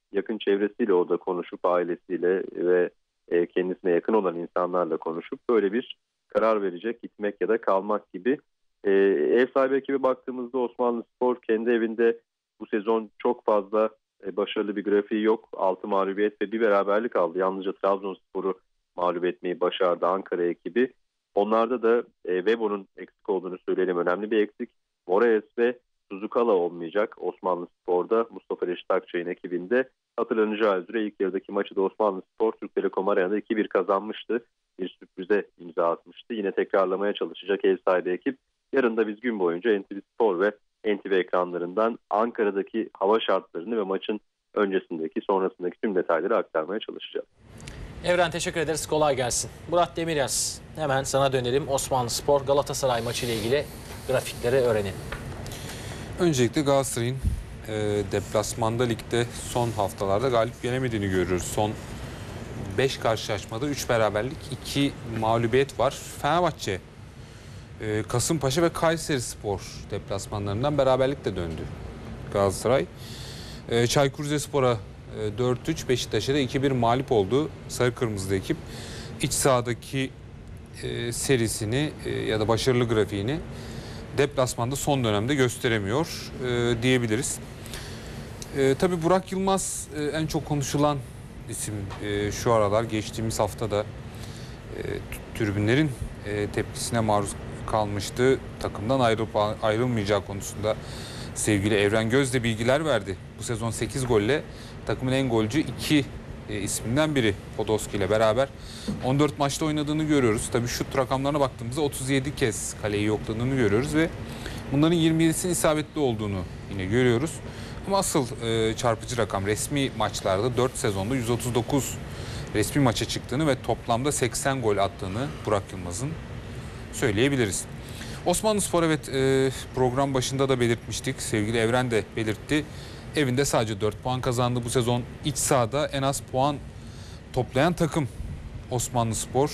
yakın çevresiyle orada konuşup ailesiyle ve e, kendisine yakın olan insanlarla konuşup böyle bir karar verecek, gitmek ya da kalmak gibi. E, ev sahibi ekibi baktığımızda Osmanlıspor kendi evinde bu sezon çok fazla e, başarılı bir grafiği yok. altı mağlubiyet ve bir beraberlik aldı. Yalnızca Trabzonspor'u mağlup etmeyi başardı Ankara ekibi. Onlarda da e, Webo'nun eksik olduğunu söyleyelim. Önemli bir eksik. Moraes ve Suzukala olmayacak Osmanlıspor'da. Mustafa Reşit Akçay'ın ekibinde. Hatırlanacağı üzere ilk yarıdaki maçı da Osmanlıspor Türk Telekom Arena'da iki bir kazanmıştı. Bir sürprize imza atmıştı. Yine tekrarlamaya çalışacak ev sahibi ekip. Yarın da biz gün boyunca N T V Spor ve N T V ekranlarından Ankara'daki hava şartlarını ve maçın öncesindeki, sonrasındaki tüm detayları aktarmaya çalışacağız. Evren teşekkür ederiz. Kolay gelsin. Murat Demiryaz, hemen sana dönelim. Osmanlıspor Galatasaray maçı ile ilgili grafikleri öğrenelim. Öncelikle Galatasaray'ın e, deplasmanda ligde son haftalarda galip gelemediğini görüyoruz. Son beş karşılaşmada üç beraberlik, iki mağlubiyet var. Fenerbahçe, e, Kasımpaşa ve Kayserispor deplasmanlarından beraberlikle döndü Galatasaray. E, Çaykur Rizespor'a e, dört üç, Beşiktaş'a da iki bir mağlup oldu sarı kırmızılı ekip. İç sahadaki e, serisini e, ya da başarılı grafiğini deplasmanda son dönemde gösteremiyor e, diyebiliriz. E, tabii Burak Yılmaz e, en çok konuşulan isim e, şu aralar. Geçtiğimiz hafta da e, tribünlerin e, tepkisine maruz kalmıştı. Takımdan ayrılıp ayrılmayacağı konusunda sevgili Evren Göz de bilgiler verdi. Bu sezon sekiz golle takımın en golcü iki e, isminden biri Podolski ile beraber on dört maçta oynadığını görüyoruz. Tabii şut rakamlarına baktığımızda otuz yedi kez kaleyi yokladığını görüyoruz ve bunların yirmi yedisinin isabetli olduğunu yine görüyoruz. Ama asıl e, çarpıcı rakam resmi maçlarda dört sezonda yüz otuz dokuz resmi maça çıktığını ve toplamda seksen gol attığını Burak Yılmaz'ın söyleyebiliriz. Osmanlıspor, evet, e, program başında da belirtmiştik. Sevgili Evren de belirtti. Evinde sadece dört puan kazandı bu sezon. İç sahada en az puan toplayan takım Osmanlıspor.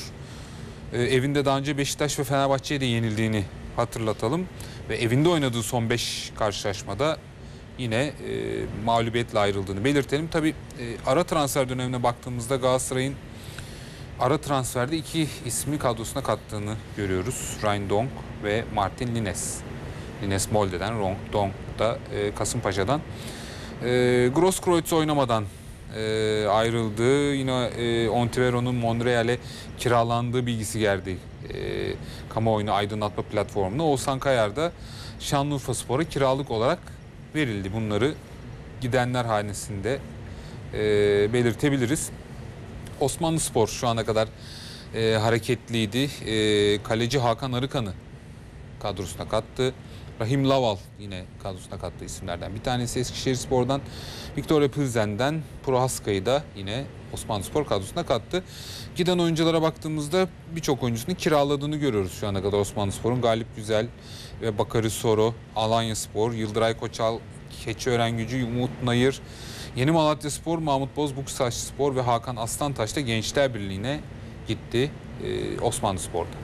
E, evinde daha önce Beşiktaş ve Fenerbahçe'ye de yenildiğini hatırlatalım. Ve evinde oynadığı son beş karşılaşmada yine e, mağlubiyetle ayrıldığını belirtelim. Tabii e, ara transfer dönemine baktığımızda Galatasaray'ın ara transferde iki ismi kadrosuna kattığını görüyoruz. Ryan Donk ve Martin Lines. Lines Molde'den, Donk da e, Kasımpaşa'dan. E, Grosskreutz oynamadan e, ayrıldı. Yine e, Ontivero'nun Monreal'e kiralandığı bilgisi geldi. E, kamuoyunu aydınlatma platformuna. Oğuzhan Kayar da Şanlıurfaspor'a kiralık olarak verildi. Bunları gidenler hanesinde e, belirtebiliriz. Osmanlıspor şu ana kadar e, hareketliydi. E, kaleci Hakan Arıkan'ı kadrosuna kattı. Rahim Laval yine kadrosuna kattığı isimlerden bir tanesi. Eskişehirspor'dan Victoria Pilsen'den Prohaska'yı da yine Osmanlıspor kadrosuna kattı. Giden oyunculara baktığımızda birçok oyuncusunu kiraladığını görüyoruz şu ana kadar Osmanlıspor'un. Galip Güzel ve Bakary Soro, Alanyaspor, Yıldıray Koçal, Keçiören-Gücü, Umut Nayır, Yeni Malatyaspor, Mahmut Boz, Buksaçspor ve Hakan Aslantaş da Gençler Birliği'ne gitti e, Osmanlıspor'da.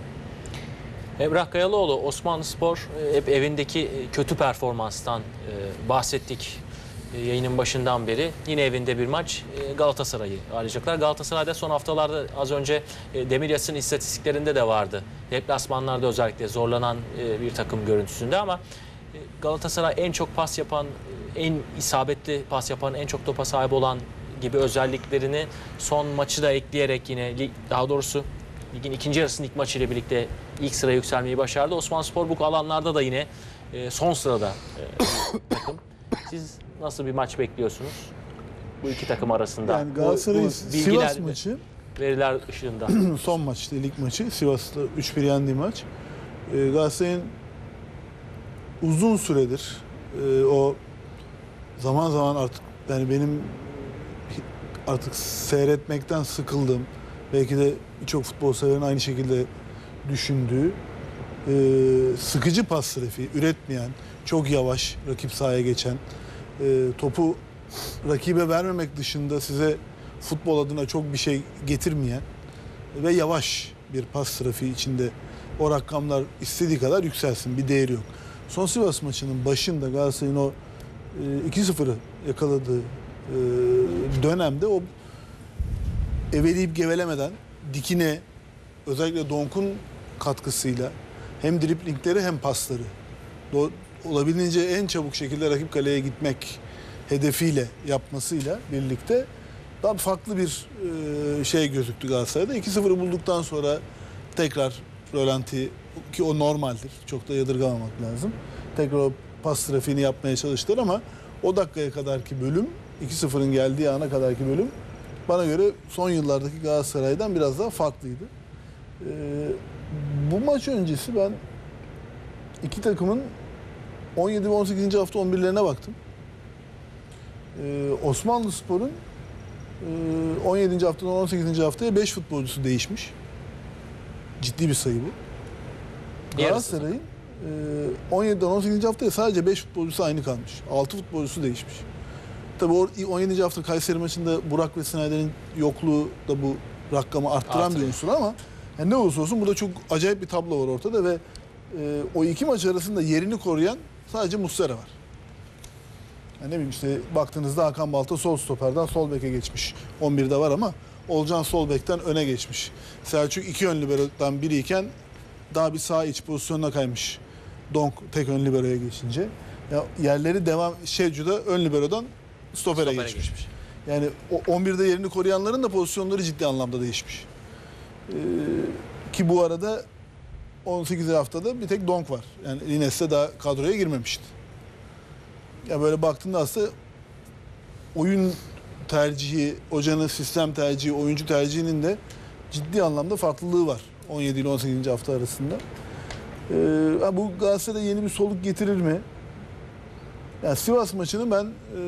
Emrah Kayalıoğlu, Osmanlıspor hep evindeki kötü performanstan e, bahsettik e, yayının başından beri. Yine evinde bir maç e, Galatasaray'ı arayacaklar. Galatasaray'da son haftalarda az önce e, Demiryas'ın istatistiklerinde de vardı. Deplasmanlarda özellikle zorlanan e, bir takım görüntüsünde ama e, Galatasaray en çok pas yapan, en isabetli pas yapan, en çok topa sahip olan gibi özelliklerini son maçı da ekleyerek yine daha doğrusu ligin ikinci yarısının ilk maçıyla birlikte ilk sıraya yükselmeyi başardı. Osmanlıspor bu alanlarda da yine e, son sırada e, takım. Siz nasıl bir maç bekliyorsunuz bu iki takım arasında? Yani Galatasaray'ın Sivas maçı, veriler ışığında. son maçta lig maçı, Sivas'ta üç bir yendiği maç. Ee, Galatasaray'ın uzun süredir e, o zaman zaman artık yani benim artık seyretmekten sıkıldığım, belki de birçok futbol severin aynı şekilde düşündüğü e, sıkıcı pas trafiği üretmeyen, çok yavaş rakip sahaya geçen, e, topu rakibe vermemek dışında size futbol adına çok bir şey getirmeyen ve yavaş bir pas trafiği içinde o rakamlar istediği kadar yükselsin, bir değeri yok. Son Sivas maçının başında Galatasaray'ın o e, iki sıfırı yakaladığı dönemde o eveleyip gevelemeden dikine, özellikle Donk'un katkısıyla hem driplingleri hem pasları do- olabildiğince en çabuk şekilde rakip kaleye gitmek hedefiyle yapmasıyla birlikte daha farklı bir e, şey gözüktü Galatasaray'da. iki sıfırı bulduktan sonra tekrar rölanti, ki o normaldir. Çok da yadırgamamak lazım. Tekrar o pas trafiğini yapmaya çalıştılar ama o dakikaya kadarki bölüm, iki sıfırın geldiği ana kadarki bölüm bana göre son yıllardaki Galatasaray'dan biraz daha farklıydı. Ee, bu maç öncesi ben iki takımın on yedi ve on sekizinci hafta on birlerine baktım. Ee, Osmanlıspor'un e, on yedinci haftadan on sekizinci haftaya beş futbolcusu değişmiş. Ciddi bir sayı bu. Galatasaray'ın e, on yediden on sekizinci haftaya sadece beş futbolcusu aynı kalmış. altı futbolcusu değişmiş. Tabii o on yedinci hafta Kayseri maçında Burak ve Snyder'in yokluğu da bu rakamı arttıran Artırıyor. bir unsur ama yani ne olursa olsun burada çok acayip bir tablo var ortada ve e, o iki maç arasında yerini koruyan sadece Muslera var. Yani ne bileyim işte baktığınızda Hakan Balta sol stoperden sol beke geçmiş. on birde var ama Olcan sol bekten öne geçmiş. Selçuk iki ön liberodan biriyken daha bir sağ iç pozisyonuna kaymış. Donk tek ön liberoya geçince. Ya yerleri devam Şevcu'da ön liberodan stopere, Stopere geçmiş. geçmiş. Yani o on birde yerini koruyanların da pozisyonları ciddi anlamda değişmiş. Ee, ki bu arada on sekiz haftada bir tek Donk var. Yani Lines de daha kadroya girmemişti. Ya böyle baktığında aslında oyun tercihi, hocanın sistem tercihi, oyuncu tercihinin de ciddi anlamda farklılığı var on yedi ile on sekizinci hafta arasında. Ee, bu Galatasaray'a yeni bir soluk getirir mi? Yani Sivas maçını ben e,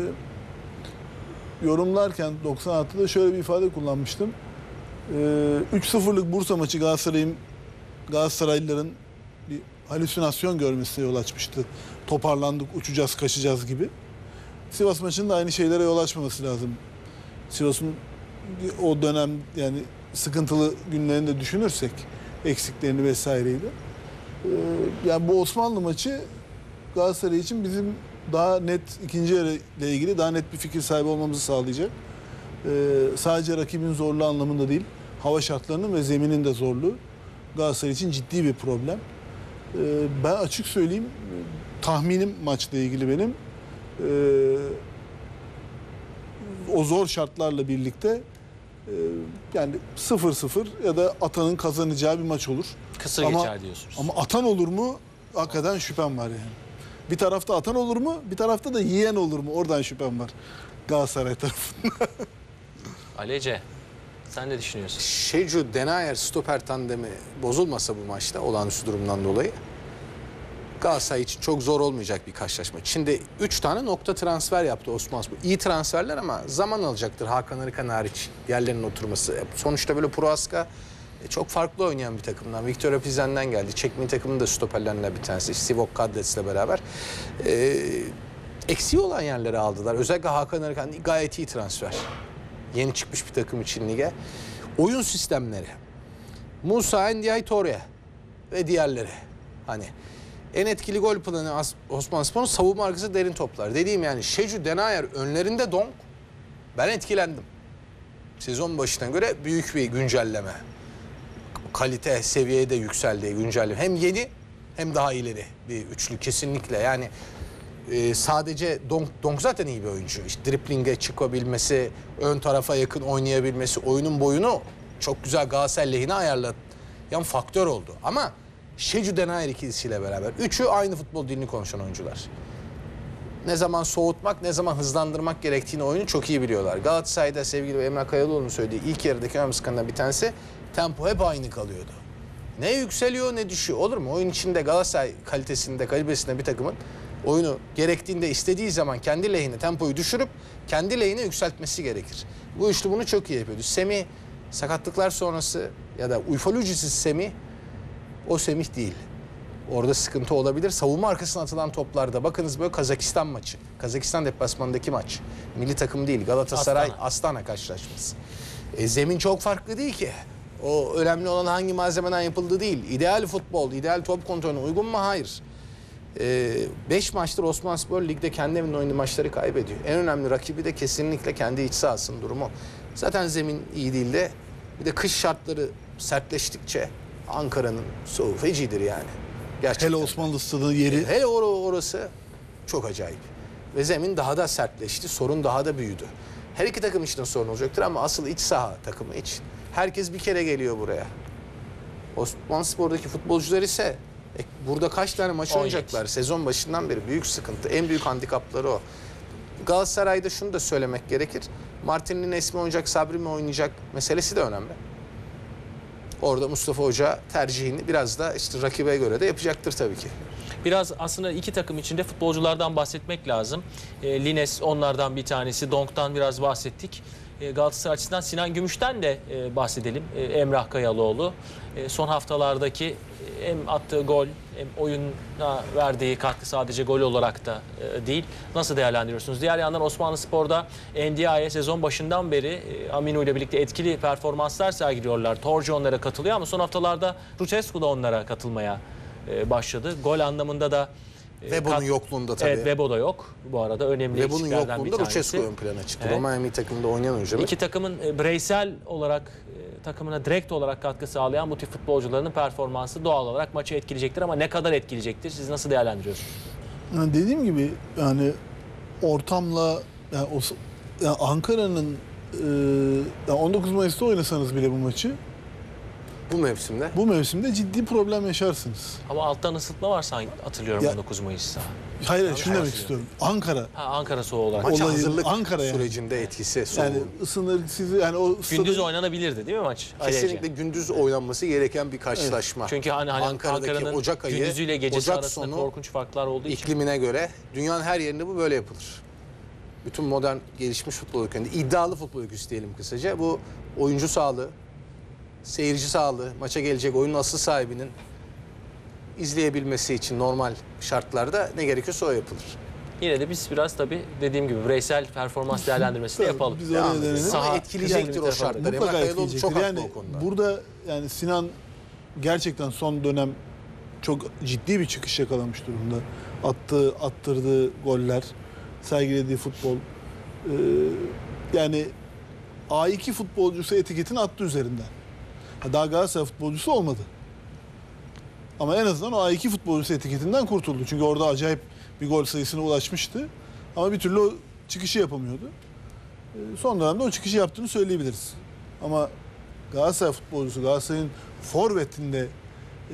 yorumlarken doksan altıda şöyle bir ifade kullanmıştım. E, üç sıfırlık Bursa maçı Galatasaray'ın Galatasaraylıların bir halüsinasyon görmesine yol açmıştı. Toparlandık, uçacağız, kaçacağız gibi. Sivas maçının da aynı şeylere yol açmaması lazım. Sivas'ın o dönem yani sıkıntılı günlerini de düşünürsek, eksiklerini vesaireydi. Ee, yani bu Osmanlı maçı Galatasaray için bizim daha net ikinci yarı ile ilgili daha net bir fikir sahibi olmamızı sağlayacak. Ee, sadece rakibin zorluğu anlamında değil, hava şartlarının ve zeminin de zorluğu Galatasaray için ciddi bir problem. Ee, ben açık söyleyeyim, tahminim maçla ilgili benim ee, o zor şartlarla birlikte e, yani sıfır sıfır ya da Atan'ın kazanacağı bir maç olur. Kısır ama, geçer diyorsunuz. Ama Atan olur mu? Hakikaten şüphem var yani. Bir tarafta Atan olur mu? Bir tarafta da yiyen olur mu? Oradan şüphem var. Galatasaray tarafında. Ali Ece, sen ne düşünüyorsun? Şecu, Denayer, stoper tandemi bozulmasa bu maçta olağanüstü durumdan dolayı Galatasaray için çok zor olmayacak bir karşılaşma. Şimdi üç tane nokta transfer yaptı Osmanlıspor. İyi transferler ama zaman alacaktır Hakan Arıkan hariç. Diğerlerinin oturması. Sonuçta böyle Prohaska çok farklı oynayan bir takımdan. Victor Plzen'den geldi. Çekmeyi takımının da stoperlerinden bir tanesi. Sivok Kadlets'le beraber. Ee, eksiği olan yerleri aldılar. Özellikle Hakan Arıkan gayet iyi transfer. Yeni çıkmış bir takım için lige. Oyun sistemleri. Musa Ndiaye Torre ve diğerleri. Hani en etkili gol planı Osmanlıspor'un savunma arkası derin toplar. Dediğim yani Şecu, Denayer önlerinde Donk. Ben etkilendim. Sezon başına göre büyük bir güncelleme. Kalite, seviyeye de yükseldi güncelleme. Hem yeni hem daha ileri bir üçlü kesinlikle. Yani e, sadece Donk, Donk zaten iyi bir oyuncu. İşte driplinge çıkabilmesi, ön tarafa yakın oynayabilmesi, oyunun boyunu çok güzel Galatasaray lehine ayarlayan faktör oldu. Ama Şecu, Denayer ikilisiyle beraber. Üçü aynı futbol dilini konuşan oyuncular. Ne zaman soğutmak, ne zaman hızlandırmak gerektiğini oyunu çok iyi biliyorlar. Galatasaray'da sevgili Emrah Kayalıoğlu'nun söylediği ilk yarıdaki ön sıkanından bir tanesi tempo hep aynı kalıyordu. Ne yükseliyor ne düşüyor. Olur mu? Oyun içinde Galatasaray kalitesinde, kalibresinde bir takımın oyunu gerektiğinde istediği zaman kendi lehine tempoyu düşürüp kendi lehine yükseltmesi gerekir. Bu üçlü bunu çok iyi yapıyordu. Semih sakatlıklar sonrası ya da Ufolucisiz Semih o Semih değil. Orada sıkıntı olabilir. Savunma arkasına atılan toplarda bakınız böyle Kazakistan maçı. Kazakistan deplasmanındaki maç. Milli takım değil. Galatasaray Astana, Astana karşılaşması. E, zemin çok farklı değil ki. O önemli olan hangi malzemeden yapıldığı değil. İdeal futbol, ideal top kontrolüne uygun mu? Hayır. beş maçtır Osmanlıspor ligde kendi evinde oynadığı maçları kaybediyor. En önemli rakibi de kesinlikle kendi iç sahasının durumu. Zaten zemin iyi değil de bir de kış şartları sertleştikçe Ankara'nın soğuğu fecidir yani. Gerçekten. Hele Osmanlı Stadı yeri. Hele or- orası çok acayip. Ve zemin daha da sertleşti. Sorun daha da büyüdü. Her iki takım için de sorun olacaktır ama asıl iç saha takımı için. Herkes bir kere geliyor buraya. Osmanlıspor'daki futbolcular ise e, burada kaç tane maç on yedi oynayacaklar? Sezon başından beri büyük sıkıntı. En büyük handikapları o. Galatasaray'da şunu da söylemek gerekir. Martin'in ismi oynayacak, Sabri mi oynayacak meselesi de önemli. Orada Mustafa Hoca tercihini biraz da işte rakibe göre de yapacaktır tabii ki. Biraz aslında iki takım içinde futbolculardan bahsetmek lazım. E, Lines onlardan bir tanesi. Donk'tan biraz bahsettik. E, Galatasaray açısından Sinan Gümüş'ten de e, bahsedelim. E, Emrah Kayalıoğlu. E, son haftalardaki e, hem attığı gol hem oyuna verdiği katkı sadece gol olarak da e, değil. Nasıl değerlendiriyorsunuz? Diğer yandan Osmanlıspor'da N D I'ye sezon başından beri e, Aminu ile birlikte etkili performanslar sergiliyorlar. Torcu onlara katılıyor ama son haftalarda Lucescu da onlara katılmaya başladı. Gol anlamında da Vebo'nun kat... yokluğunda tabii. Evet, Vebo da yok. Bu arada önemli Vebo'nun eksiklerden bir yokluğunda tanesi. Lucescu ön plana çıktı. Evet. Roma milli takımında oynayan oyuncu. İki takımın bireysel olarak takımına direkt olarak katkı sağlayan bu tip futbolcuların performansı doğal olarak maçı etkileyecektir ama ne kadar etkileyecektir? Siz nasıl değerlendiriyorsunuz? Yani dediğim gibi yani ortamla yani, o, yani Ankara'nın e, yani on dokuz Mayıs'ta oynasanız bile bu maçı Bu mevsimde. bu mevsimde ciddi problem yaşarsınız. Ama alttan ısıtma var sanki, hatırlıyorum Ya- on dokuz Mayıs'ta. Hayır, hayır şunu demek hayır. istiyorum. Ankara Ha, Ankara soğuğu olarak. Maça Olayın hazırlık Ankara yani. sürecinde etkisi. yani soğuğun. ısınır sizi yani o Gündüz stadı- oynanabilirdi değil mi maç? Kesinlikle Ayrıca. gündüz oynanması gereken bir karşılaşma. Çünkü hani, hani Ankara'daki Ankara'nın Ocak ayı, gündüzüyle gecesi Ocak arasında sonu korkunç farklar olduğu için. iklimine göre dünyanın her yerinde bu böyle yapılır. Bütün modern gelişmiş futbol ülkelerinde iddialı futbol ülkesi diyelim kısaca. Bu oyuncu sağlığı, seyirci sağlığı, maça gelecek oyunun asıl sahibinin izleyebilmesi için normal şartlarda ne gerekiyorsa o yapılır. Yine de biz biraz tabii dediğim gibi bireysel performans değerlendirmesini Tabii, yapalım. biz oraya Devam dönelim. edelim. Saha- Ama etkileyecektir yani o şartlar. Emrah Mutlaka Kayalıoğlu çok etkileyecektir. haklı Yani o konuda. burada yani Sinan gerçekten son dönem çok ciddi bir çıkış yakalamış durumda. Attığı, attırdığı goller, sergilediği futbol. Ee, yani A iki futbolcusu etiketini attı üzerinden. Ha, daha Galatasaray futbolcusu olmadı. Ama en azından o A iki futbolcusu etiketinden kurtuldu. Çünkü orada acayip bir gol sayısına ulaşmıştı. Ama bir türlü o çıkışı yapamıyordu. Ee, son dönemde o çıkışı yaptığını söyleyebiliriz. Ama Galatasaray futbolcusu, Galatasaray'ın forvetinde e,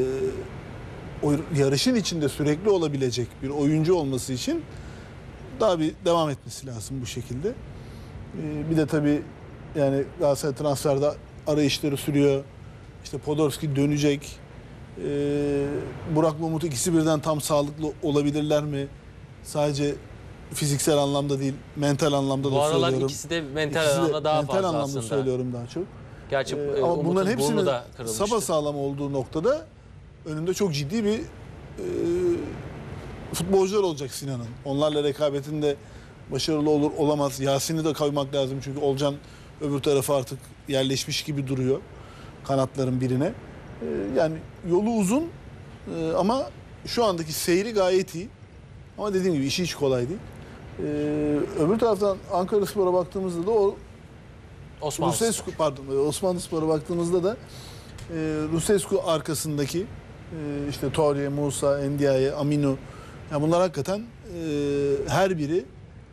o yarışın içinde sürekli olabilecek bir oyuncu olması için daha bir devam etmesi lazım bu şekilde. Ee, bir de tabii yani Galatasaray transferde arayışları sürüyor. İşte Podolski dönecek. Ee, Burak'la Umut ikisi birden tam sağlıklı olabilirler mi? Sadece fiziksel anlamda değil, mental anlamda Bu da aralar söylüyorum. ikisi de mental İkisi de anlamda daha mental fazla anlamda aslında. söylüyorum daha çok. Gerçi Ee, e, ama Umut'un bunların burnu hepsinin da kırılmıştı. sapasağlam olduğu noktada önünde çok ciddi bir e, futbolcular olacak Sinan'ın. Onlarla rekabetinde başarılı olur olamaz. Yasin'i de koymak lazım çünkü Olcan öbür tarafa artık yerleşmiş gibi duruyor kanatların birine. E, yani yolu uzun e, ama şu andaki seyri gayet iyi. Ama dediğim gibi işi hiç kolay değil. E, öbür taraftan Ankaraspor'a baktığımızda da o Osmanlı. Lucescu pardon Osmanlıspor'a baktığımızda da e, Lucescu arkasındaki e, işte Torre, Musa, Ndiaye, Aminu yani bunlar hakikaten e, her biri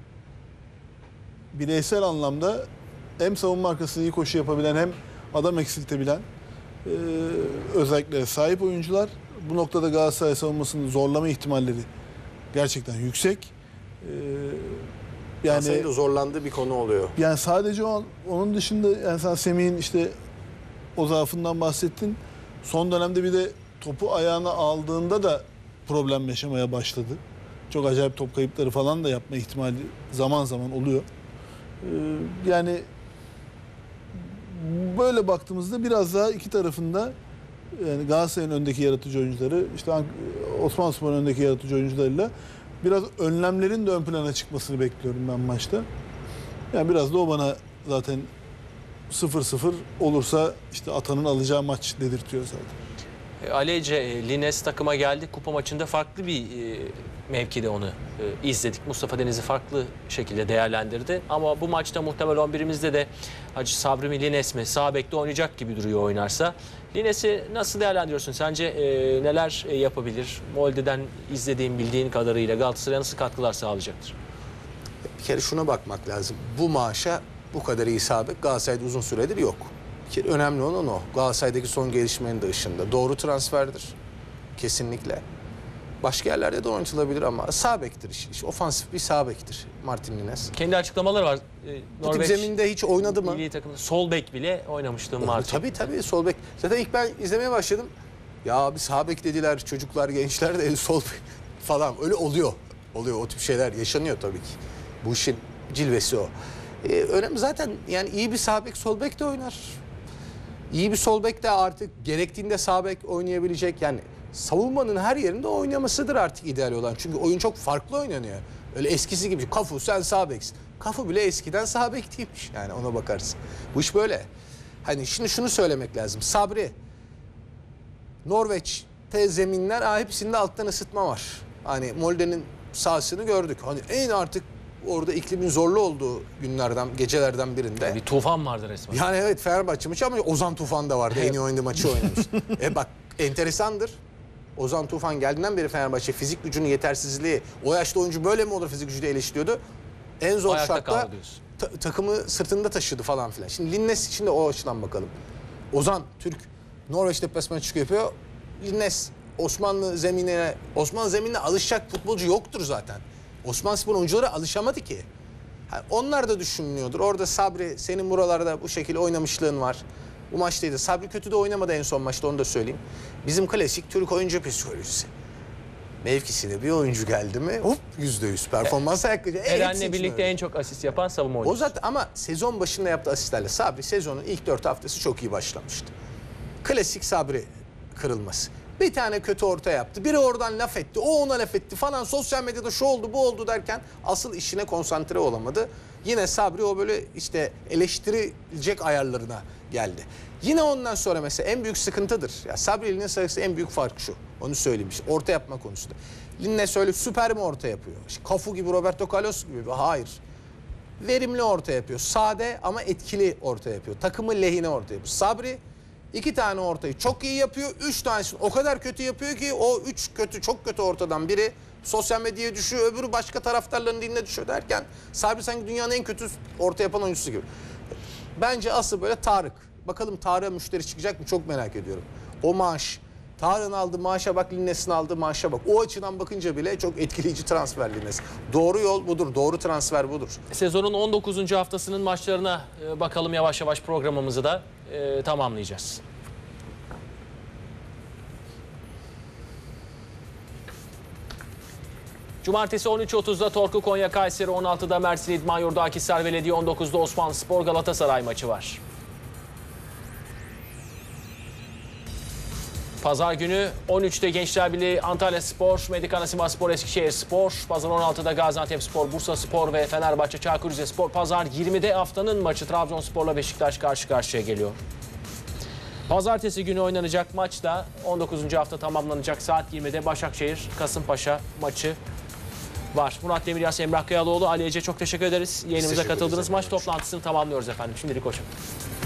bireysel anlamda hem savunma arkasında iyi koşu yapabilen hem adam eksiltebilen e, özelliklere sahip oyuncular. Bu noktada Galatasaray savunmasını zorlama ihtimalleri gerçekten yüksek. E, Yani senin de zorlandığı bir konu oluyor. Yani sadece o, onun dışında yani sen Semih'in işte o zaafından bahsettin. Son dönemde bir de topu ayağına aldığında da problem yaşamaya başladı. Çok acayip top kayıpları falan da yapma ihtimali zaman zaman oluyor. Ee, yani böyle baktığımızda biraz daha iki tarafında yani Galatasaray'ın öndeki yaratıcı oyuncuları, işte Osmanlıspor'un öndeki yaratıcı oyuncularıyla biraz önlemlerin de ön plana çıkmasını bekliyorum ben maçta. Yani biraz da o bana zaten sıfır sıfır olursa işte Atan'ın alacağı maç dedirtiyor zaten. E, Ali Ece, e, Lines takıma geldi. Kupa maçında farklı bir e, mevkide onu e, izledik. Mustafa Deniz'i farklı şekilde değerlendirdi. Ama bu maçta muhtemel on birimizde de Hacı Sabri mi Lines mi sağ bekte oynayacak gibi duruyor oynarsa. Lines'i nasıl değerlendiriyorsun? Sence e, neler e, yapabilir? Molde'den izlediğin, bildiğin kadarıyla Galatasaray'a nasıl katkılar sağlayacaktır? Bir kere şuna bakmak lazım. Bu maaşa bu kadar iyi sağ bek Galatasaray'da uzun süredir yok. Bir kere önemli olan o. Galatasaray'daki son gelişmenin de ışığında. Doğru transferdir. Kesinlikle. Başka yerlerde de oynatılabilir ama sağ bektir. İş, iş. Ofansif bir sağ bektir Martin Lines. Kendi açıklamaları var. E, Bu tip Norveç zeminde hiç oynadı mı? milli takımda sol bek bile oynamıştı Martin. Tabii tabii sol bek. Zaten ilk ben izlemeye başladım. Ya abi sağ bek dediler çocuklar, gençler de sol bek falan. Öyle oluyor. Oluyor, o tip şeyler yaşanıyor tabii ki. Bu işin cilvesi o. Ee, önemli zaten, yani iyi bir sağ bek sol bek de oynar. İyi bir sol bek de artık gerektiğinde sağ bek oynayabilecek. Yani savunmanın her yerinde oynamasıdır artık ideal olan. Çünkü oyun çok farklı oynanıyor. Öyle eskisi gibi Cafu sen sağ beksin. Cafu bile eskiden sağ bek değilmiş. Yani ona bakarsın. Bu iş böyle. Hani şimdi şunu söylemek lazım. Sabri, Norveç'te zeminler, aa, hepsinde alttan ısıtma var. Hani Molde'nin sahasını gördük. Hani en artık orada iklimin zorlu olduğu günlerden, gecelerden birinde. Bir tufan vardı resmen. Yani evet, Fenerbahçe maçı ama Ozan Tufan da vardı. En iyi oynadığı maçı oynamıştı. e bak, enteresandır. Ozan Tufan geldiğinden beri Fenerbahçe fizik gücünün yetersizliği, o yaşta oyuncu böyle mi olur fizik gücüyle eleştiriyordu. En zor Ayakta şartta kaldı diyorsun. ta- takımı sırtında taşıdı falan filan. Şimdi Lines için de o açıdan bakalım. Ozan Türk Norveç deplasmanı çıkıyor yapıyor. Lines Osmanlı zeminine, Osmanlı zeminine alışacak futbolcu yoktur zaten. Osmanlıspor oyuncuları alışamadı ki. Yani onlar da düşünülüyordur. Orada Sabri, senin buralarda bu şekilde oynamışlığın var. Bu maçtaydı. Sabri kötü de oynamadı en son maçta, onu da söyleyeyim. Bizim klasik Türk oyuncu psikolojisi. Mevkisine bir oyuncu geldi mi hop yüzde yüz performans ayakkabı. Eren'le birlikte en çok asist yapan savunma O oyuncusu. zaten, ama sezon başında yaptığı asistlerle Sabri sezonun ilk dört haftası çok iyi başlamıştı. Klasik Sabri kırılması. Bir tane kötü orta yaptı. Biri oradan laf etti. O ona laf etti falan. Sosyal medyada şu oldu bu oldu derken asıl işine konsantre olamadı. Yine Sabri o böyle işte eleştirilecek ayarlarına geldi. Yine ondan sonra mesela en büyük sıkıntıdır. Ya Sabri Lines arasında en büyük fark şu. Onu söyleyeyim işte, orta yapma konusunda. Lines öyle süper mi orta yapıyor? İşte Cafu gibi, Roberto Carlos gibi. Hayır. Verimli orta yapıyor. Sade ama etkili orta yapıyor. Takımı lehine orta yapıyor. Sabri İki tane ortayı çok iyi yapıyor. Üç tanesini o kadar kötü yapıyor ki o üç kötü, çok kötü ortadan biri sosyal medyaya düşüyor, öbürü başka taraftarların diline düşüyor derken Sabri sanki dünyanın en kötü orta yapan oyuncusu gibi. Bence asıl böyle Tarık. Bakalım Tarık'a müşteri çıkacak mı, çok merak ediyorum. O maaş, Tarık'ın aldığı maaşa bak, Lines'in aldığı maaşa bak. O açıdan bakınca bile çok etkileyici transfer Lines. Doğru yol budur, doğru transfer budur. Sezonun on dokuzuncu haftasının maçlarına e, bakalım yavaş yavaş, programımızı da e, tamamlayacağız. Cumartesi on üç otuzda Torku Konya Kayseri, on altıda Mersin İdman Yurdu Akhisar Belediye, on dokuzda Osmanlıspor Galatasaray maçı var. Pazar günü on üçte Gençler Birliği Antalya Spor, Medikana Sivasspor Eskişehir Spor. Pazar on altıda Gaziantep Spor, Bursa Spor ve Fenerbahçe Çaykur Rizespor. Pazar yirmide haftanın maçı Trabzonspor'la Beşiktaş karşı karşıya geliyor. Pazartesi günü oynanacak maçta on dokuzuncu hafta tamamlanacak saat yirmide Başakşehir Kasımpaşa maçı var. Murat Demiryas, Emrah Kayalıoğlu, Ali Ece çok teşekkür ederiz. Yayınımıza Teşekkür katıldınız. ederiz. Maç toplantısını tamamlıyoruz efendim. Şimdilik hoşçakalın.